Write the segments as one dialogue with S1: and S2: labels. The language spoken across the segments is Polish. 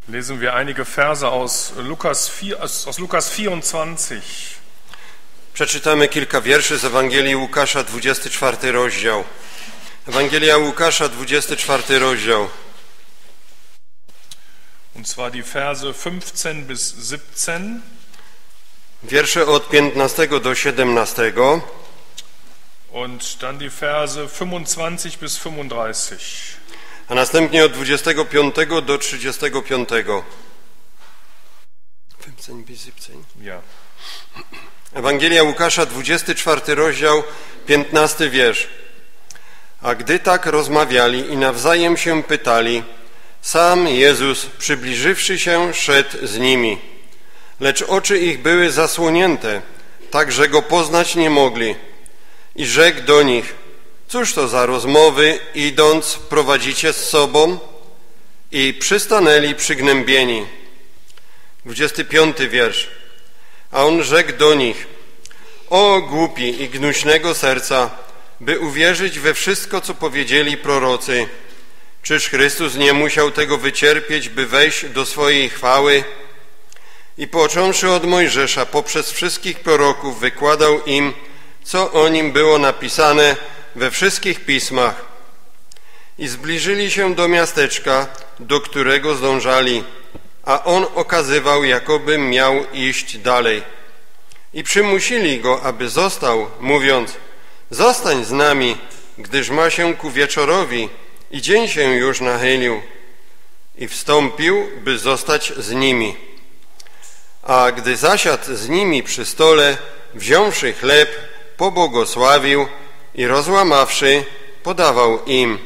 S1: Lesen wir einige Verse aus Lukas 24.
S2: Przeczytamy kilka wierszy z Ewangelii Łukasza, 24 rozdział. Ewangelia Łukasza, 24 rozdział.
S1: Und zwar die Verse 15 bis 17.
S2: Wiersze od 15 do 17.
S1: Und dann die Verse 25 bis 35.
S2: A następnie od 25 do 35. 15 bis 17.
S1: Ja.
S2: Ewangelia Łukasza, 24 rozdział, 15 wiersz. A gdy tak rozmawiali i nawzajem się pytali, sam Jezus, przybliżywszy się, szedł z nimi. Lecz oczy ich były zasłonięte, tak że go poznać nie mogli. I rzekł do nich, cóż to za rozmowy, idąc, prowadzicie z sobą? I przystanęli przygnębieni. 25 wiersz. A on rzekł do nich, o głupi i gnuśnego serca, by uwierzyć we wszystko, co powiedzieli prorocy. Czyż Chrystus nie musiał tego wycierpieć, by wejść do swojej chwały? I począwszy od Mojżesza, poprzez wszystkich proroków, wykładał im, co o nim było napisane we wszystkich pismach. I zbliżyli się do miasteczka, do którego zdążali, a on okazywał, jakoby miał iść dalej. I przymusili go, aby został, mówiąc, zostań z nami, gdyż ma się ku wieczorowi i dzień się już nachylił. I wstąpił, by zostać z nimi. A gdy zasiadł z nimi przy stole, wziąwszy chleb, pobłogosławił i rozłamawszy, podawał im.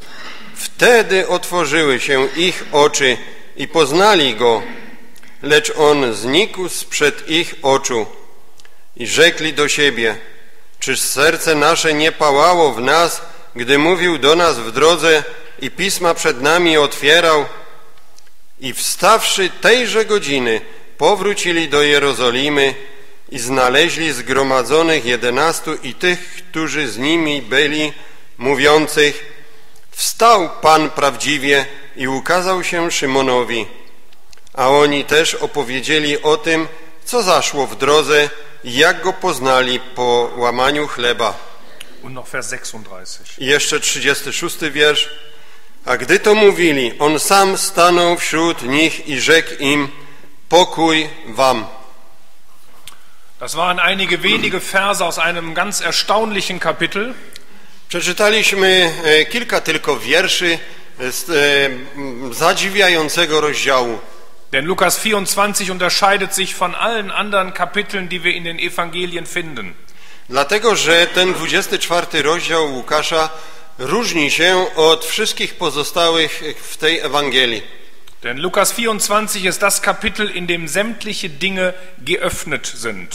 S2: Wtedy otworzyły się ich oczy i poznali go, lecz on znikł sprzed ich oczu. I rzekli do siebie, czyż serce nasze nie pałało w nas, gdy mówił do nas w drodze i pisma przed nami otwierał? I wstawszy tejże godziny, powrócili do Jerozolimy i znaleźli zgromadzonych 11 i tych, którzy z nimi byli, mówiących, wstał Pan prawdziwie i ukazał się Szymonowi. A oni też opowiedzieli o tym, co zaszło w drodze i jak go poznali po łamaniu chleba.
S1: Und noch Vers 36.
S2: I jeszcze 36 wiersz. A gdy to mówili, on sam stanął wśród nich i rzekł im, pokój wam.
S1: Das waren einige wenige Verse aus einem ganz erstaunlichen Kapitel.
S2: Przeczytaliśmy kilka tylko wierszy z zadziwiającego rozdziału.
S1: Denn Lukas 24 unterscheidet sich von allen anderen Kapiteln, die wir in den Evangelien finden.
S2: Dlatego, że ten 24 rozdział Łukasza różni się od wszystkich pozostałych w tej Ewangelii.
S1: Denn Lukas 24 ist das Kapitel, in dem sämtliche Dinge geöffnet sind.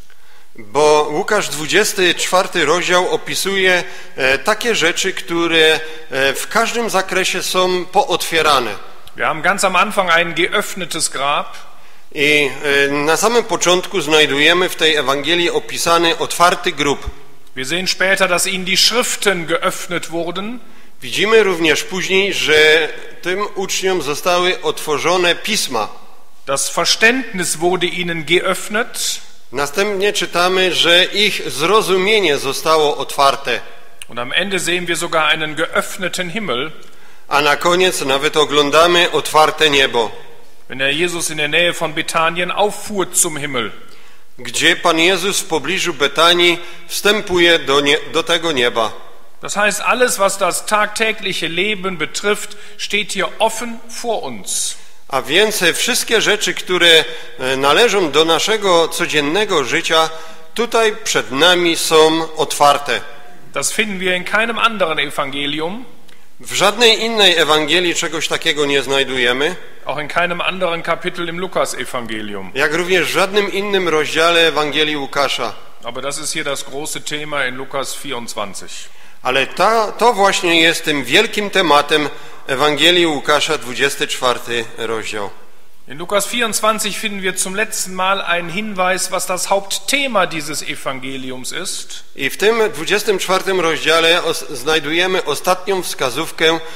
S2: Bo Łukasz 24 rozdział opisuje takie rzeczy, które w każdym zakresie są pootwierane.
S1: Wir haben ganz am Anfang ein geöffnetes Grab.
S2: I na samym początku znajdujemy w tej Ewangelii opisany otwarty grób.
S1: Wir sehen später, dass ihnen die Schriften geöffnet wurden.
S2: Widzimy również później, że tym uczniom zostały otworzone pisma.
S1: Das Verständnis wurde ihnen geöffnet.
S2: Następnie czytamy, że ich zrozumienie zostało otwarte.
S1: Und am Ende sehen wir sogar einen geöffneten Himmel.
S2: A na koniec nawet oglądamy otwarte niebo.
S1: Wenn der Jesus in der Nähe von Bethanien auffuhr zum Himmel.
S2: Gdzie Pan Jezus w pobliżu Betanii wstępuje do tego nieba.
S1: Das heißt, alles, was das tagtägliche Leben betrifft, steht hier offen vor uns.
S2: A więc wszystkie rzeczy, które należą do naszego codziennego życia, tutaj przed nami są otwarte.
S1: Das finden wir in keinem anderen Evangelium.
S2: W żadnej innej Ewangelii czegoś takiego nie znajdujemy.
S1: Auch in keinem anderen Kapitel im Lukas-Evangelium.
S2: Jak również w żadnym innym rozdziale Ewangelii Łukasza.
S1: Aber das ist hier das große Thema in Lukas 24.
S2: Ale to właśnie jest tym wielkim tematem Ewangelii Łukasza, 24 rozdział.
S1: In Lukas 24 finden wir zum letzten Mal einen Hinweis, was das Hauptthema dieses Evangeliums ist.
S2: I w tym 24 rozdziale znajdujemy ostatnią wskazówkę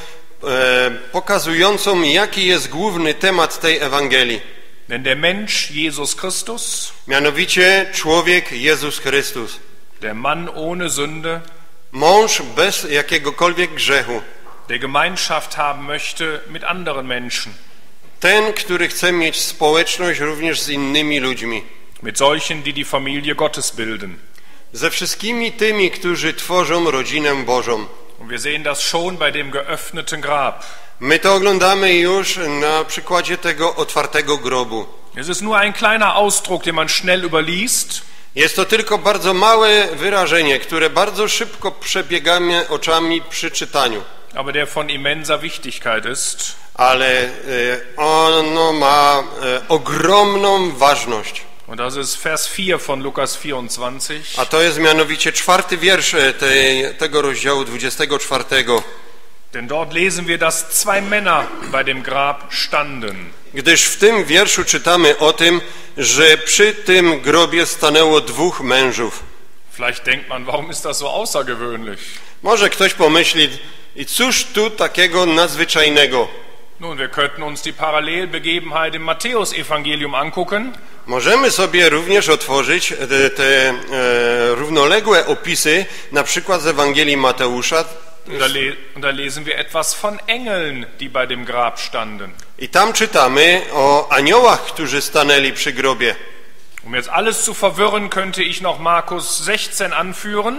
S2: pokazującą, jaki jest główny temat tej Ewangelii.
S1: Denn der Mensch Jesus Christus,
S2: Mianowicie człowiek Jezus Chrystus.
S1: der Mann ohne Sünde,
S2: Mąż bez jakiegokolwiek grzechu.
S1: der Gemeinschaft haben möchte mit anderen Menschen.
S2: Ten, który chce mieć społeczność również z innymi ludźmi.
S1: Mit solchen, die die Familie Gottes bilden.
S2: Ze wszystkimi tymi, którzy tworzą rodzinę Bożą.
S1: Und wir sehen das schon bei dem geöffneten Grab.
S2: My to oglądamy już na przykładzie tego otwartego grobu.
S1: Es ist nur ein kleiner Ausdruck, den man schnell überliest.
S2: Jest to tylko bardzo małe wyrażenie, które bardzo szybko przebiegamy oczami przy czytaniu.
S1: Aber der von immenser Wichtigkeit ist.
S2: Ale ono ma ogromną ważność.
S1: Und das ist Vers 4 von Lukas 24.
S2: A to jest mianowicie 4. wiersz tego rozdziału 24.
S1: Denn dort lesen wir, dass zwei Männer bei dem Grab standen.
S2: Gdyż w tym wierszu czytamy o tym, że przy tym grobie stanęło 2 mężów.
S1: Vielleicht denkt man, warum ist das so außergewöhnlich?
S2: Może ktoś pomyśli, i cóż tu takiego nadzwyczajnego?
S1: Nun, wir könnten uns die Parallelbegebenheit im Matthäus-Evangelium angucken.
S2: Możemy sobie również otworzyć te równoległe opisy, na przykład z Ewangelii Mateusza.
S1: Und da lesen wir etwas von Engeln, die bei dem Grab standen.
S2: I tam czytamy o aniołach, którzy stanęli przy grobie.
S1: Um jetzt alles zu verwirren, könnte ich noch Markus 16 anführen.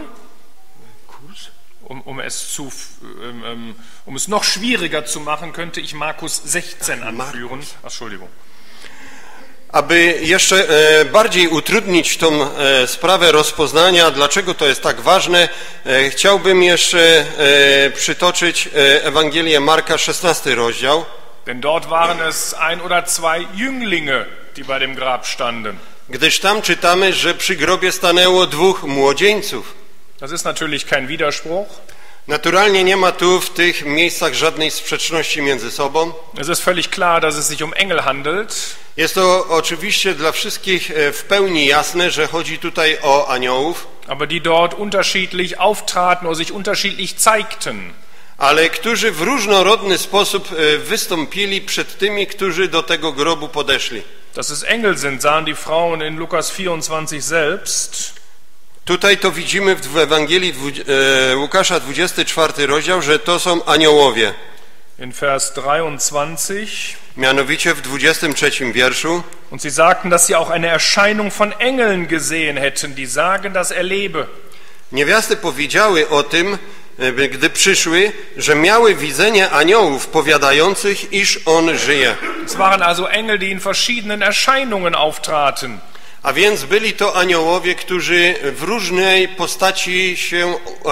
S1: Um es noch schwieriger zu machen, könnte ich Markus 16 anführen. Entschuldigung.
S2: Aby jeszcze bardziej utrudnić tą sprawę rozpoznania, dlaczego to jest tak ważne, chciałbym jeszcze przytoczyć Ewangelię Marka, 16 rozdział.
S1: Denn dort waren es ein oder zwei Jünglinge, die bei dem Grab standen.
S2: Gdyż tam czytamy, że przy grobie stanęło 2 młodzieńców.
S1: Das ist natürlich kein Widerspruch.
S2: Naturalnie nie ma tu w tych miejscach żadnej sprzeczności między sobą.
S1: Es ist völlig klar, dass es sich um Engel handelt.
S2: Jest to oczywiście dla wszystkich w pełni jasne, że chodzi tutaj o aniołów,
S1: Aber die dort unterschiedlich auftraten oder sich unterschiedlich zeigten.
S2: ale którzy w różnorodny sposób wystąpili przed tymi, którzy do tego grobu podeszli.
S1: Dass es Engel sind, sahen die Frauen in Lukas 24 selbst.
S2: Tutaj to widzimy w Ewangelii Łukasza 24 rozdział, że to są aniołowie.
S1: In Vers 23.
S2: Mianowicie w 23 wierszu.
S1: Und sie sagten, dass sie auch eine Erscheinung von Engeln gesehen hätten, die sagen, dass er lebe.
S2: Niewiasty powiedziały o tym, gdy przyszły, że miały widzenie aniołów powiadających, iż on żyje.
S1: Es waren also Engel, die in verschiedenen Erscheinungen auftraten.
S2: A więc byli to aniołowie, którzy w różnej postaci się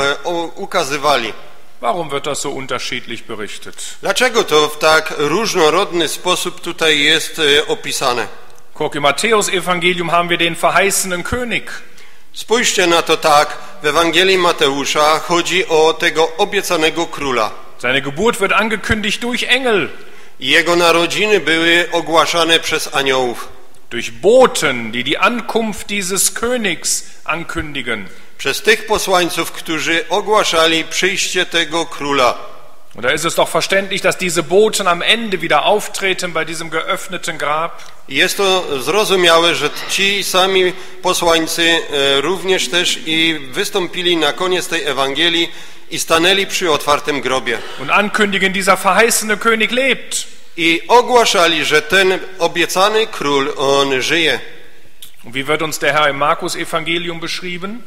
S2: ukazywali.
S1: Warum wird das so unterschiedlich berichtet?
S2: Dlaczego to w tak różnorodny sposób tutaj jest opisane?
S1: Guck, im Matthäus-Evangelium haben wir den verheißenen König.
S2: Spójrzcie na to tak, w Ewangelii Mateusza chodzi o tego obiecanego króla.
S1: Seine Geburt wird angekündigt durch Engel.
S2: I jego narodziny były ogłaszane przez aniołów.
S1: Durch Boten, die die Ankunft dieses Königs ankündigen.
S2: Przez tych posłańców, którzy ogłaszali przyjście tego króla.
S1: Und da ist es doch verständlich, dass diese Boten am Ende wieder auftreten bei diesem geöffneten Grab.
S2: Jest to zrozumiałe, że ci sami posłańcy również też i wystąpili na koniec tej Ewangelii i stanęli przy otwartym grobie.
S1: Und ankündigen, dieser verheißene König lebt.
S2: I ogłaszali, że ten obiecany król, on żyje.
S1: Und wie wird uns der Herr im Markus-Evangelium beschrieben?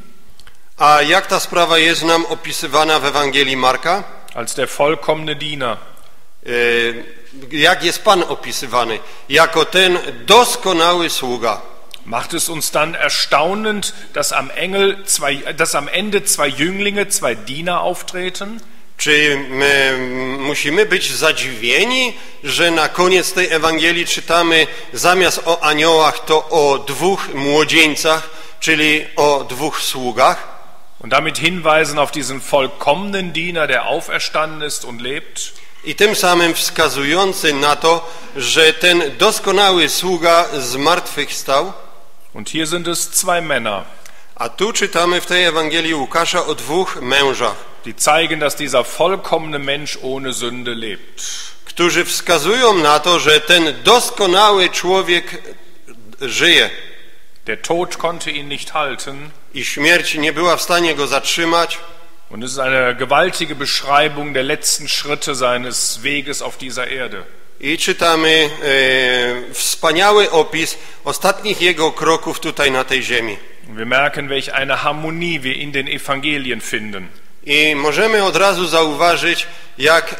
S2: A jak ta sprawa jest nam opisywana w Ewangelii Marka?
S1: Als der vollkommene Diener.
S2: Jak jest Pan opisywany? Jako ten doskonały sługa.
S1: Macht es uns dann erstaunend, dass am Ende zwei Jünglinge, zwei Diener auftreten?
S2: Czy my musimy być zadziwieni, że na koniec tej Ewangelii czytamy zamiast o aniołach to o 2 młodzieńcach, czyli o 2 sługach?
S1: Und damit hinweisen auf diesen vollkommenen Diener, der auferstanden ist und lebt.
S2: I tym samym wskazujący na to, że ten doskonały sługa zmartwychwstał.
S1: Und hier sind es zwei Männer,
S2: A tu czytamy w tej Ewangelii Łukasza o 2 mężach,
S1: die zeigen, dass dieser vollkommene Mensch ohne Sünde lebt.
S2: którzy wskazują na to, że ten doskonały człowiek żyje.
S1: Der Tod konnte ihn nicht halten.
S2: I śmierć nie była w stanie go zatrzymać.
S1: Und es ist eine gewaltige Beschreibung der letzten Schritte seines Weges auf dieser Erde.
S2: I czytamy wspaniały opis ostatnich jego kroków tutaj na tej ziemi.
S1: Wir merken, welch eine Harmonie wir in den Evangelien finden.
S2: I możemy od razu zauważyć, jak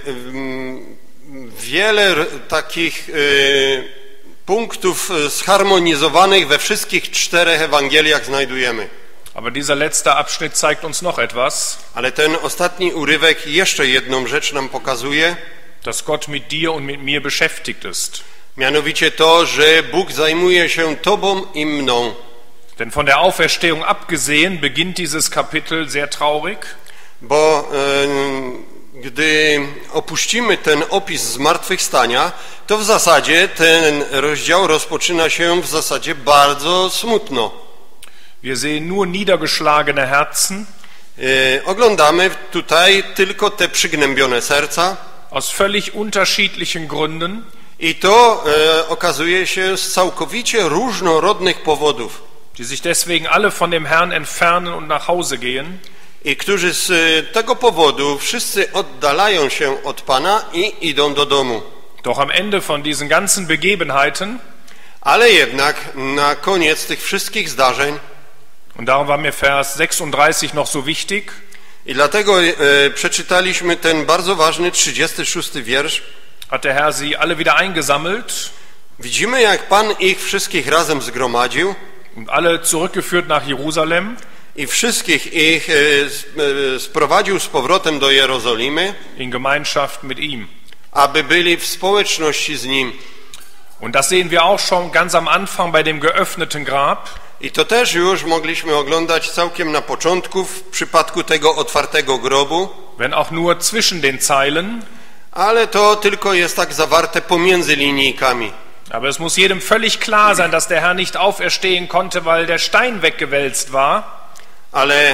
S2: wiele takich punktów zharmonizowanych we wszystkich 4 Ewangeliach znajdujemy.
S1: Aber dieser letzte Abschnitt zeigt uns noch etwas.
S2: Ale ten ostatni urywek jeszcze jedną rzecz nam pokazuje.
S1: Dass Gott mit dir und mit mir beschäftigt ist.
S2: Mianowicie to, że Bóg zajmuje się tobą i mną.
S1: Denn von der Auferstehung abgesehen beginnt dieses Kapitel sehr traurig.
S2: Bo gdy opuścimy ten opis zmartwychwstania, to w zasadzie ten rozdział rozpoczyna się w zasadzie bardzo smutno.
S1: Wir sehen nur niedergeschlagene Herzen.
S2: Oglądamy tutaj tylko te przygnębione serca.
S1: Aus völlig unterschiedlichen Gründen.
S2: I to okazuje się z całkowicie różnorodnych powodów.
S1: Die sich deswegen alle von dem Herrn entfernen und nach Hause gehen.
S2: I którzy z tego powodu wszyscy oddalają się od Pana i idą do domu.
S1: Doch am Ende von diesen ganzen Begebenheiten,
S2: ale jednak na koniec tych wszystkich zdarzeń,
S1: und darum war mir Vers 36 noch so wichtig,
S2: i dlatego przeczytaliśmy ten bardzo ważny 36 wiersz,
S1: hat der Herr sie alle wieder eingesammelt.
S2: Widzimy, jak Pan ich wszystkich razem zgromadził
S1: und alle zurückgeführt nach Jerusalem.
S2: I wszystkich ich sprowadził z powrotem do Jerozolimy,
S1: in Gemeinschaft mit ihm.
S2: aby byli w społeczności z Nim.
S1: Und das sehen wir auch schon ganz am Anfang bei dem geöffneten Grab.
S2: I to też już mogliśmy oglądać całkiem na początku w przypadku tego otwartego grobu.
S1: Wenn auch nur zwischen den Zeilen.
S2: Ale to tylko jest tak zawarte pomiędzy linijkami.
S1: Aber es muss jedem völlig klar sein, dass der Herr nicht auferstehen konnte, weil der Stein weggewälzt war.
S2: Ale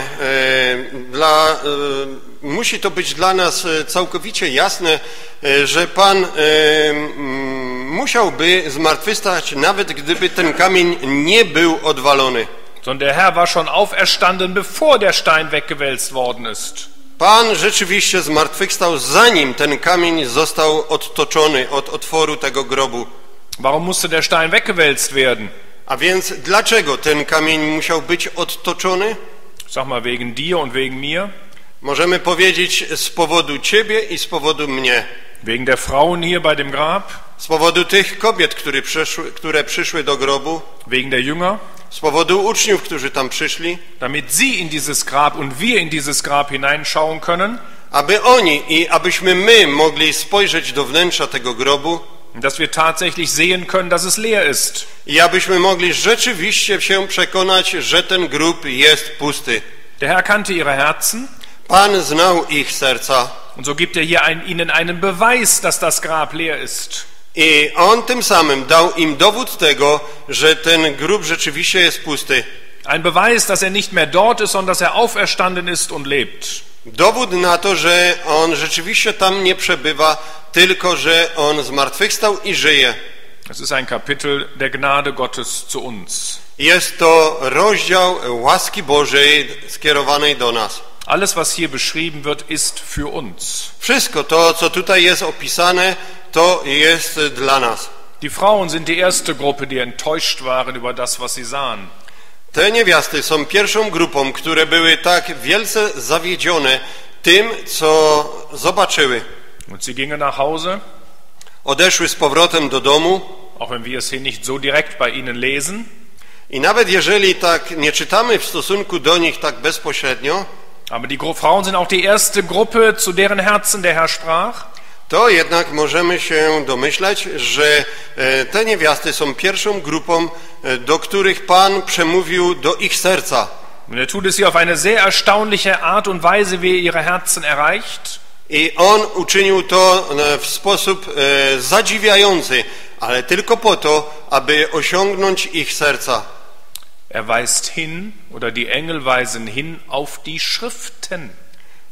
S2: musi to być dla nas całkowicie jasne, że Pan musiałby zmartwychwstać, nawet gdyby ten kamień nie był odwalony.
S1: Sondern der Herr war schon auferstanden, bevor der Stein weggewälzt worden ist.
S2: Pan rzeczywiście zmartwychwstał, zanim ten kamień został odtoczony od otworu tego grobu.
S1: Warum musste der Stein weggewälzt werden?
S2: A więc dlaczego ten kamień musiał być odtoczony?
S1: Sag mal, wegen dir und wegen mir.
S2: Możemy powiedzieć z powodu ciebie i z powodu mnie.
S1: Wegen der Frauen hier bei dem Grab.
S2: Z powodu tych kobiet, które przyszły do grobu.
S1: Wegen der Jünger.
S2: Z powodu uczniów, którzy tam przyszli.
S1: Damit sie in dieses Grab und wir in dieses Grab hineinschauen können.
S2: Aby oni i abyśmy my mogli spojrzeć do wnętrza tego grobu.
S1: Dass wir tatsächlich sehen können, dass es leer ist.
S2: I abyśmy mogli rzeczywiście się przekonać, że ten grób jest pusty.
S1: Der Herr kannte ihre Herzen.
S2: Pan znał ich serca.
S1: Und so gibt er hier ihnen einen Beweis, dass das Grab leer ist.
S2: I on tym samym dał im dowód tego, że ten grób rzeczywiście jest pusty.
S1: Ein Beweis, dass er nicht mehr dort ist, sondern dass er auferstanden ist und lebt.
S2: Dowód na to, że on rzeczywiście tam nie przebywa, tylko że on zmartwychwstał i żyje.
S1: Es ist ein Kapitel der Gnade Gottes zu uns.
S2: Jest to rozdział łaski Bożej skierowanej do nas.
S1: Alles, was hier beschrieben wird, ist für uns.
S2: Wszystko to, co tutaj jest opisane, to jest dla nas.
S1: Die Frauen sind die erste Gruppe, die enttäuscht waren über das, was sie sahen.
S2: Te niewiasty są pierwszą grupą, które były tak wielce zawiedzione tym, co zobaczyły.
S1: Und sie gingen nach Hause.
S2: Odeszły z powrotem do domu.
S1: Auch wenn wir es hier nicht so direkt bei ihnen lesen.
S2: I nawet jeżeli tak nie czytamy w stosunku do nich tak bezpośrednio,
S1: aber die Frauen sind auch die erste Gruppe, zu deren Herzen der Herr sprach.
S2: To jednak możemy się domyślać, że te niewiasty są pierwszą grupą, do których Pan przemówił do ich serca.
S1: Und er tut es hier auf eine sehr erstaunliche Art und Weise, wie er ihre Herzen erreicht.
S2: I on uczynił to w sposób zadziwiający, ale tylko po to, aby osiągnąć ich serca.
S1: Er weist hin, oder die Engel weisen hin auf die Schriften.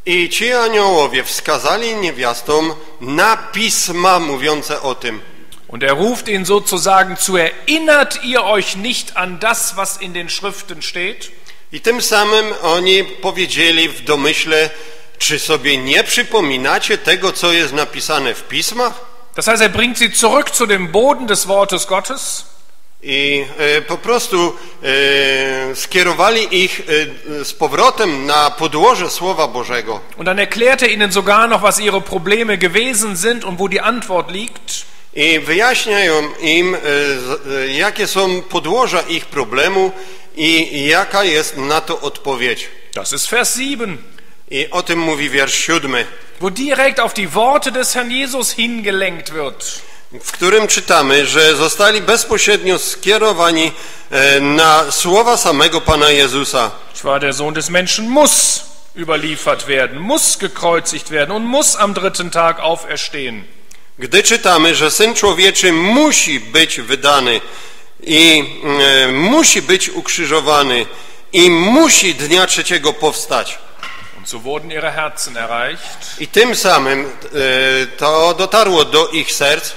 S2: I ci aniołowie wskazali niewiastom na pisma mówiące o tym.
S1: Und ruft ihn sozusagen zu, erinnert ihr euch nicht an das, was in den Schriften steht?
S2: I tym samym oni powiedzieli w domyśle, czy sobie nie przypominacie tego, co jest napisane w pismach?
S1: Das heißt, bringt sie zurück zu dem Boden des Wortes Gottes.
S2: I po prostu skierowali ich z powrotem na podłoże Słowa Bożego.
S1: Und dann erklärt ihnen sogar noch, was ihre Probleme gewesen sind und wo die Antwort liegt.
S2: I wyjaśniają im, jakie są podłoża ich problemu i jaka jest na to odpowiedź.
S1: Das ist Vers 7.
S2: I o tym mówi wiersz 7,
S1: wo direkt auf die Worte des Herrn Jesus hingelenkt wird.
S2: w którym czytamy, że zostali bezpośrednio skierowani na słowa samego Pana Jezusa.
S1: Zwar der Sohn des Menschen muss überliefert werden, muss gekreuzigt werden und muss am dritten Tag auferstehen.
S2: Gdy czytamy, że Syn Człowieczy musi być wydany i musi być ukrzyżowany i musi dnia trzeciego powstać.
S1: Und so wurden ihre Herzen erreicht.
S2: I tym samym to dotarło do ich serc.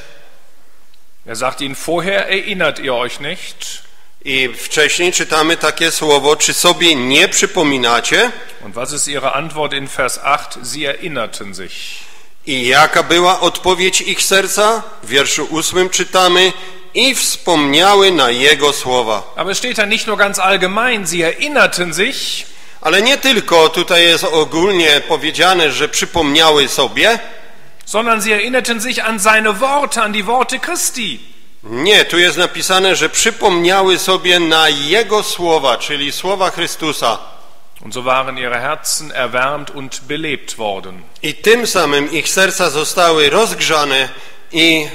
S1: Sagt ihnen, vorher erinnert ihr euch nicht.
S2: I wcześniej czytamy takie słowo, czy sobie nie przypominacie?
S1: Und was ist ihre Antwort in Vers 8? Sie erinnerten sich.
S2: I jaka była odpowiedź ich serca? W wierszu 8 czytamy, i wspomniały na Jego słowa.
S1: Aber es steht da nicht nur ganz allgemein, sie erinnerten sich.
S2: Ale nie tylko tutaj jest ogólnie powiedziane, że przypomniały sobie,
S1: sondern sie erinnerten sich an seine Worte, an die Worte Christi.
S2: Nie, tu jest napisane, że przypomniały sobie na Jego słowa, czyli słowa Chrystusa.
S1: Und so waren ihre Herzen erwärmt und belebt worden.
S2: I tym samym ich serca zostały rozgrzane i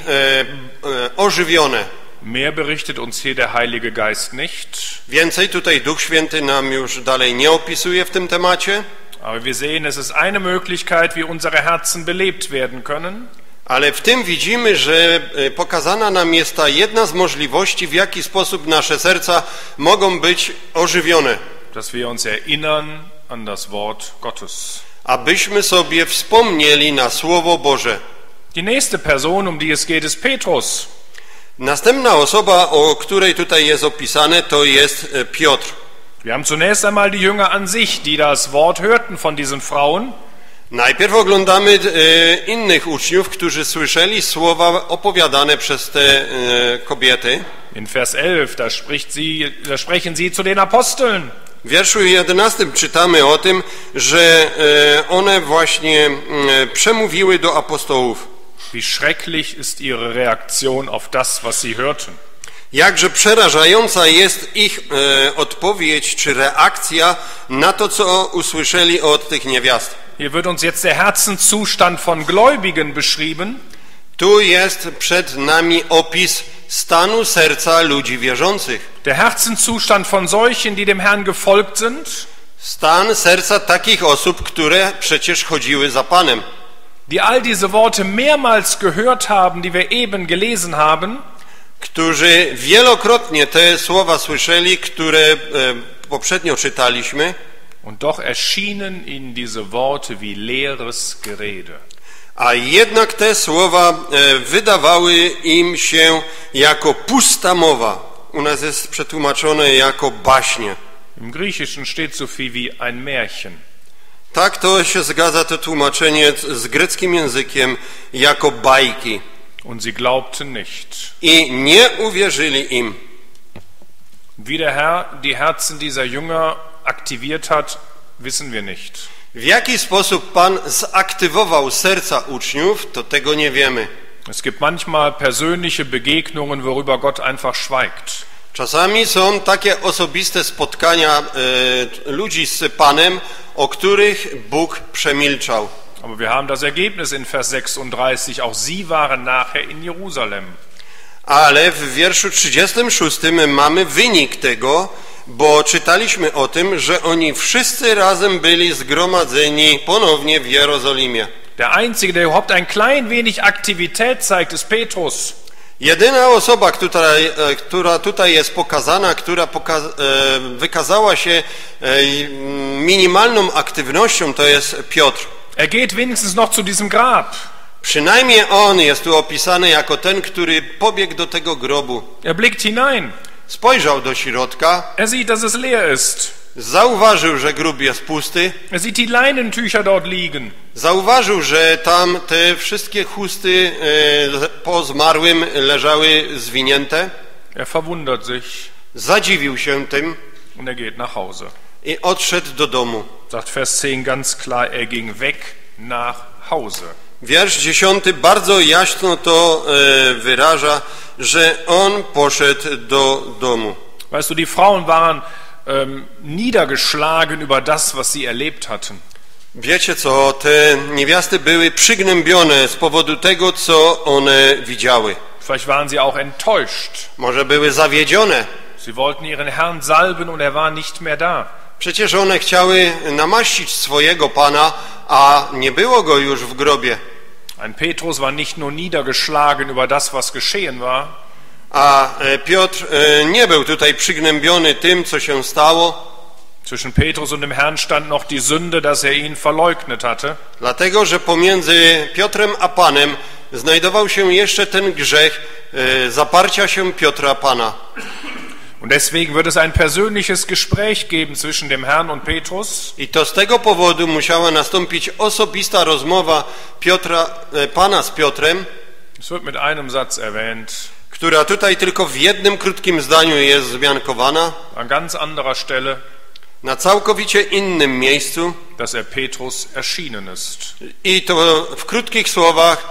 S2: ożywione.
S1: Mehr berichtet uns hier der Heilige Geist nicht.
S2: Więcej tutaj Duch Święty nam już dalej nie opisuje w tym temacie.
S1: Aber wir sehen, es ist eine Möglichkeit, wie unsere Herzen belebt werden können.
S2: Ale w tym widzimy, że pokazana nam jest ta jedna z możliwości, w jaki sposób nasze serca mogą być ożywione.
S1: Dass wir uns erinnern an das Wort Gottes.
S2: Abyśmy sobie wspomnieli na Słowo Boże.
S1: Die nächste Person, um die es geht, ist Petrus.
S2: Następna osoba, o której tutaj jest opisane, to jest Piotr.
S1: Wir haben zunächst einmal die Jünger an sich, die das Wort hörten von diesen Frauen.
S2: Najpierw oglądamy innych uczniów, którzy słyszeli słowa opowiadane przez te kobiety.
S1: In Vers 11, da sprechen sie zu den Aposteln.
S2: W wierszu 11 czytamy o tym, że one właśnie przemówiły do apostołów.
S1: Wie schrecklich ist ihre Reaktion auf das, was sie hörten.
S2: Jakże przerażająca jest ich odpowiedź czy reakcja na to, co usłyszeli od tych niewiast.
S1: Hier wird uns jetzt der Herzenszustand von Gläubigen beschrieben.
S2: Tu jest przed nami opis stanu serca ludzi wierzących.
S1: Der Herzenszustand von solchen, die dem Herrn gefolgt sind.
S2: Stan serca takich osób, które przecież chodziły za Panem.
S1: Die all diese Worte mehrmals gehört haben, die wir eben gelesen haben.
S2: Którzy wielokrotnie te słowa słyszeli, które poprzednio czytaliśmy.
S1: Und doch erschienen ihnen diese Worte wie leeres Gerede.
S2: A jednak te słowa wydawały im się jako pusta mowa. U nas jest przetłumaczone jako baśnie.
S1: Im Griechischen steht so viel wie ein Märchen.
S2: Tak to się zgadza, to tłumaczenie z greckim językiem jako bajki.
S1: Und sie glaubten nicht.
S2: I nie uwierzyli im.
S1: Wie der Herr die Herzen dieser Jünger aktiviert hat, wissen wir nicht.
S2: W jaki sposób Pan zaktywował serca uczniów, to tego nie wiemy.
S1: Es gibt manchmal persönliche Begegnungen, worüber Gott einfach schweigt.
S2: Czasami są takie osobiste spotkania ludzi z Panem, o których Bóg przemilczał.
S1: Aber wir haben das Ergebnis in Vers 36, auch sie waren nachher in Jerusalem.
S2: Ale w wierszu 36 mamy wynik tego, bo czytaliśmy o tym, że oni wszyscy razem byli zgromadzeni ponownie w Jerozolimie.
S1: Der Einzige, der überhaupt ein klein wenig Aktivität zeigt, ist Petrus.
S2: Jedyna osoba, która tutaj jest pokazana, która wykazała się minimalną aktywnością, to jest Piotr.
S1: Er geht wenigstens noch zu diesem Grab.
S2: Przynajmniej on jest tu opisany jako ten, który pobiegł do tego grobu.
S1: Er blickt hinein.
S2: Spojrzał do środka.
S1: Er sieht, dass es leer ist.
S2: Zauważył, że grób jest pusty.
S1: Er sieht die Leinentücher dort liegen.
S2: Zauważył, że tam te wszystkie chusty po zmarłym leżały zwinięte.
S1: Er verwundert sich.
S2: Zadziwił się tym
S1: Und er geht nach Hause.
S2: i odszedł do domu.
S1: Sagt Vers 10 ganz klar, er ging weg nach Hause.
S2: Wiersz 10 bardzo jasno to wyraża, że on poszedł do domu.
S1: Weißt du, die Frauen waren niedergeschlagen über das, was sie erlebt hatten.
S2: Wiecie co, te niewiasty były przygnębione z powodu tego, co one widziały.
S1: Vielleicht waren sie auch enttäuscht.
S2: Może były zawiedzione.
S1: Sie wollten ihren Herrn salben und er war nicht mehr da.
S2: Przecież one chciały namaścić swojego Pana, a nie było go już w grobie.
S1: Ein Petrus war nicht nur niedergeschlagen über das, was geschehen war,
S2: A Piotr nie był tutaj przygnębiony tym, co się stało.
S1: zwischen Petrus und dem Herrn stand noch die Sünde, dass er ihn verleugnet hatte.
S2: Dlatego, że pomiędzy Piotrem a Panem znajdował się jeszcze ten grzech zaparcia się Piotra Pana.
S1: Und deswegen wird es ein persönliches Gespräch geben zwischen dem Herrn und Petrus.
S2: I to z tego powodu musiała nastąpić osobista rozmowa Pana z Piotrem,
S1: Es wird mit einem Satz erwähnt,
S2: która tutaj tylko w jednym krótkim zdaniu jest wzmiankowana,
S1: an ganz anderer Stelle,
S2: na całkowicie innym miejscu.
S1: dass er Petrus erschienen ist.
S2: I to w krótkich słowach,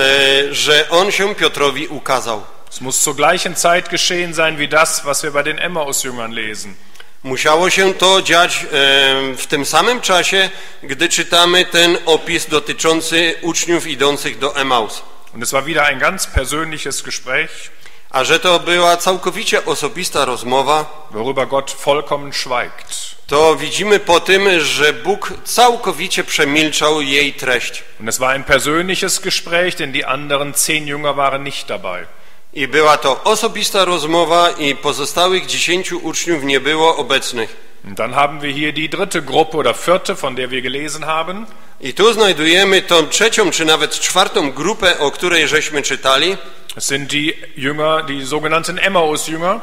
S2: że on się Piotrowi ukazał.
S1: Es muss zur gleichen Zeit geschehen sein wie das, was wir bei den Emmaus-Jüngern lesen.
S2: Musiało się to dziać w tym samym czasie, gdy czytamy ten opis dotyczący uczniów idących do Emaus.
S1: Und es war wieder ein ganz persönliches Gespräch,
S2: A że to była całkowicie osobista rozmowa,
S1: worüber Gott vollkommen schweigt.
S2: to widzimy po tym, że Bóg całkowicie przemilczał jej treść.
S1: Und es war ein persönliches Gespräch, denn die anderen 10 Jünger waren nicht dabei.
S2: I była to osobista rozmowa i pozostałych 10 uczniów nie było obecnych.
S1: Und dann haben wir hier die dritte Gruppe oder vierte, von der wir gelesen haben.
S2: I tu znajdujemy tą trzecią, czy nawet czwartą grupę, o której żeśmy czytali.
S1: Es sind die Jünger, die sogenannten Emmaus-Jünger.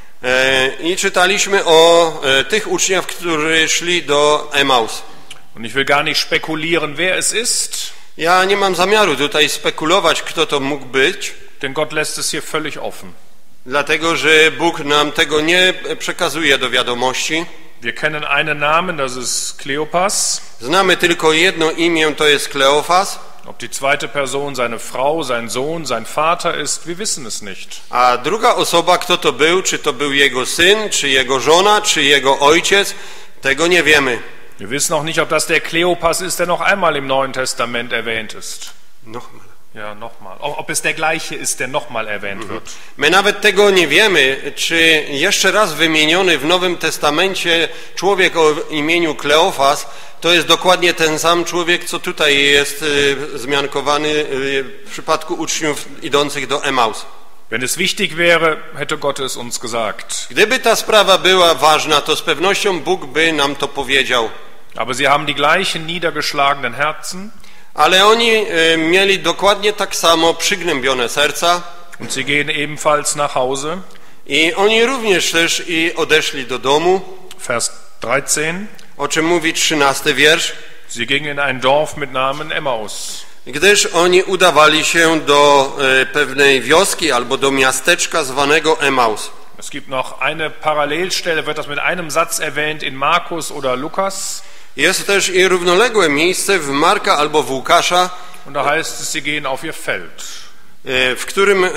S2: I czytaliśmy o tych uczniach, którzy szli do Emaus.
S1: Und ich will gar nicht spekulieren, wer es ist,
S2: Ja nie mam zamiaru tutaj spekulować, kto to mógł być,
S1: denn Gott lässt es hier völlig offen.
S2: dlatego że Bóg nam tego nie przekazuje do wiadomości.
S1: Wir kennen einen Namen, das ist Kleopas.
S2: Znamy tylko jedno imię, to jest Kleofas,
S1: Ob die zweite Person seine Frau, sein Sohn, sein Vater ist, wir wissen es nicht.
S2: a druga osoba, kto to był, czy to był jego syn, czy jego żona, czy jego ojciec, tego nie wiemy.
S1: Wir wissen auch nicht, ob das der Kleopas ist, der noch einmal im Neuen Testament erwähnt ist.
S2: Nochmal.
S1: Ja, nochmal. Ob es der gleiche ist, der nochmal erwähnt wird.
S2: My nawet tego nie wiemy, czy jeszcze raz wymieniony w Nowym Testamencie człowiek o imieniu Kleofas to jest dokładnie ten sam człowiek, co tutaj jest zmiankowany w przypadku uczniów idących do Emaus.
S1: Wenn es wichtig wäre, hätte Gott es uns gesagt.
S2: Gdyby ta sprawa była ważna, to z pewnością Bóg by nam to powiedział.
S1: Aber sie haben die gleichen niedergeschlagenen Herzen
S2: Ale oni mieli dokładnie tak samo przygnębione serca
S1: und sie gehen ebenfalls nach Hause.
S2: i oni również też i odeszli do domu,
S1: Vers 13.
S2: o czym mówi 13 wiersz.
S1: Sie gingen in ein Dorf mit Namen Emmaus.
S2: Gdyż oni udawali się do pewnej wioski albo do miasteczka zwanego Emaus.
S1: Es gibt noch eine Parallelstelle, wird das mit einem Satz erwähnt in Markus oder Lukas.
S2: Jest też i równoległe miejsce w Marka albo w Łukasza,
S1: Und da heißt es, sie gehen auf ihr Feld.
S2: w którym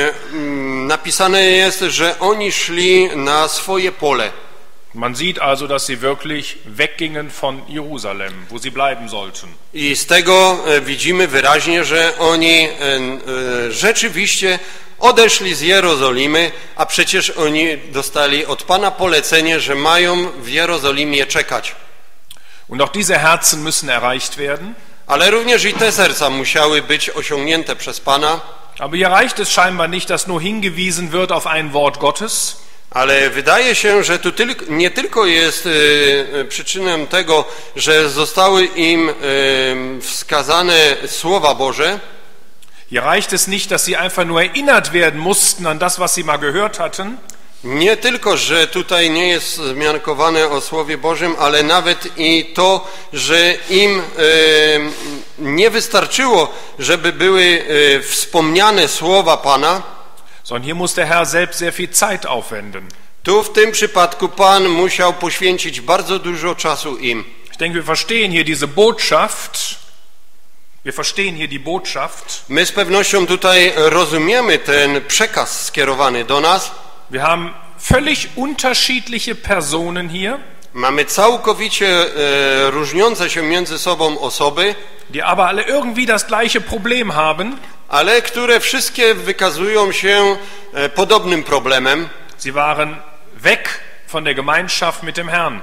S2: napisane jest, że oni szli na swoje pole.
S1: Man sieht also, dass sie wirklich weggingen von Jerusalem, wo sie bleiben sollten.
S2: I z tego widzimy wyraźnie, że oni rzeczywiście odeszli z Jerozolimy, a przecież oni dostali od Pana polecenie, że mają w Jerozolimie czekać.
S1: Und auch diese Herzen müssen erreicht werden.
S2: Ale również i te serca musiały być osiągnięte przez Pana.
S1: Aber hier reicht es scheinbar nicht, dass nur hingewiesen wird auf ein Wort Gottes,
S2: Ale wydaje się, że tu nie tylko jest przyczyną tego, że zostały im wskazane słowa Boże.
S1: Hier reicht es nicht, dass sie einfach nur erinnert werden mussten an das, was sie mal gehört hatten.
S2: Nie tylko, że tutaj nie jest wzmiankowane o Słowie Bożym, ale nawet i to, że im nie wystarczyło, żeby były wspomniane słowa Pana.
S1: Sondern hier muss der Herr selbst sehr viel Zeit aufwenden.
S2: Tu w tym przypadku Pan musiał poświęcić bardzo dużo czasu im.
S1: Ich denke, wir verstehen hier diese Botschaft. Wir verstehen hier die Botschaft.
S2: My z pewnością tutaj rozumiemy ten przekaz skierowany do nas.
S1: Wir haben völlig unterschiedliche Personen hier,
S2: Mamy całkowicie różniące się między sobą osoby,
S1: die aber alle irgendwie das gleiche Problem haben.
S2: ale które wszystkie wykazują się podobnym problemem.
S1: Sie waren weg von der Gemeinschaft mit dem Herrn.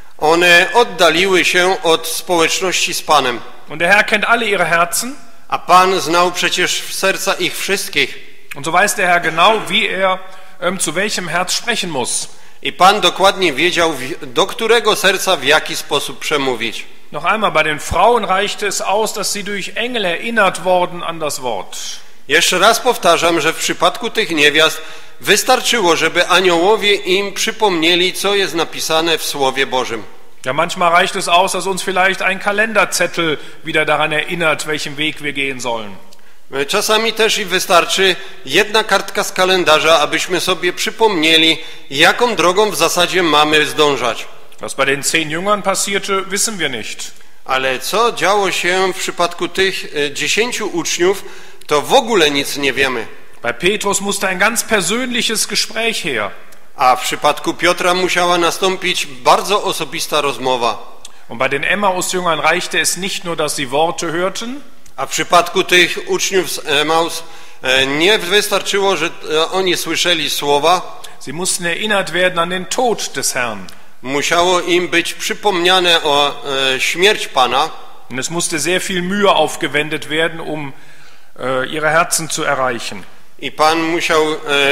S2: One oddaliły się od społeczności z Panem.
S1: Und der Herr kennt alle ihre Herzen.
S2: A Pan znał przecież serca ich wszystkich.
S1: Und so weiß der Herr genau, wie er zu welchem Herz sprechen muss.
S2: I Pan dokładnie wiedział, do którego serca w jaki sposób przemówić.
S1: Noch einmal, bei den Frauen reichte es aus, dass sie durch Engel erinnert wurden an das Wort.
S2: Jeszcze raz powtarzam, że w przypadku tych niewiast wystarczyło, żeby aniołowie im przypomnieli, co jest napisane w Słowie Bożym.
S1: Ja, manchmal reicht es aus, dass uns vielleicht ein Kalenderzettel wieder daran erinnert, welchen Weg wir gehen sollen.
S2: Czasami też i wystarczy jedna kartka z kalendarza, abyśmy sobie przypomnieli, jaką drogą w zasadzie mamy zdążać.
S1: Was bei den 10 Jüngern passierte, wissen wir nicht.
S2: Ale co działo się w przypadku tych 10 uczniów, to w ogóle nic nie wiemy.
S1: Bei Petrus musste ein ganz persönliches Gespräch her.
S2: A w przypadku Piotra musiała nastąpić bardzo osobista rozmowa.
S1: Und bei den Emmaus-Jüngern reichte es nicht nur, dass sie Worte hörten,
S2: A w przypadku tych uczniów z Emaus nie wystarczyło, że oni słyszeli słowa.
S1: sie mussten erinnert werden an den Tod des Herrn.
S2: Musiało im być przypomniane o śmierć Pana.
S1: Und es musste sehr viel Mühe aufgewendet werden, um ihre Herzen zu erreichen.
S2: I Pan musiał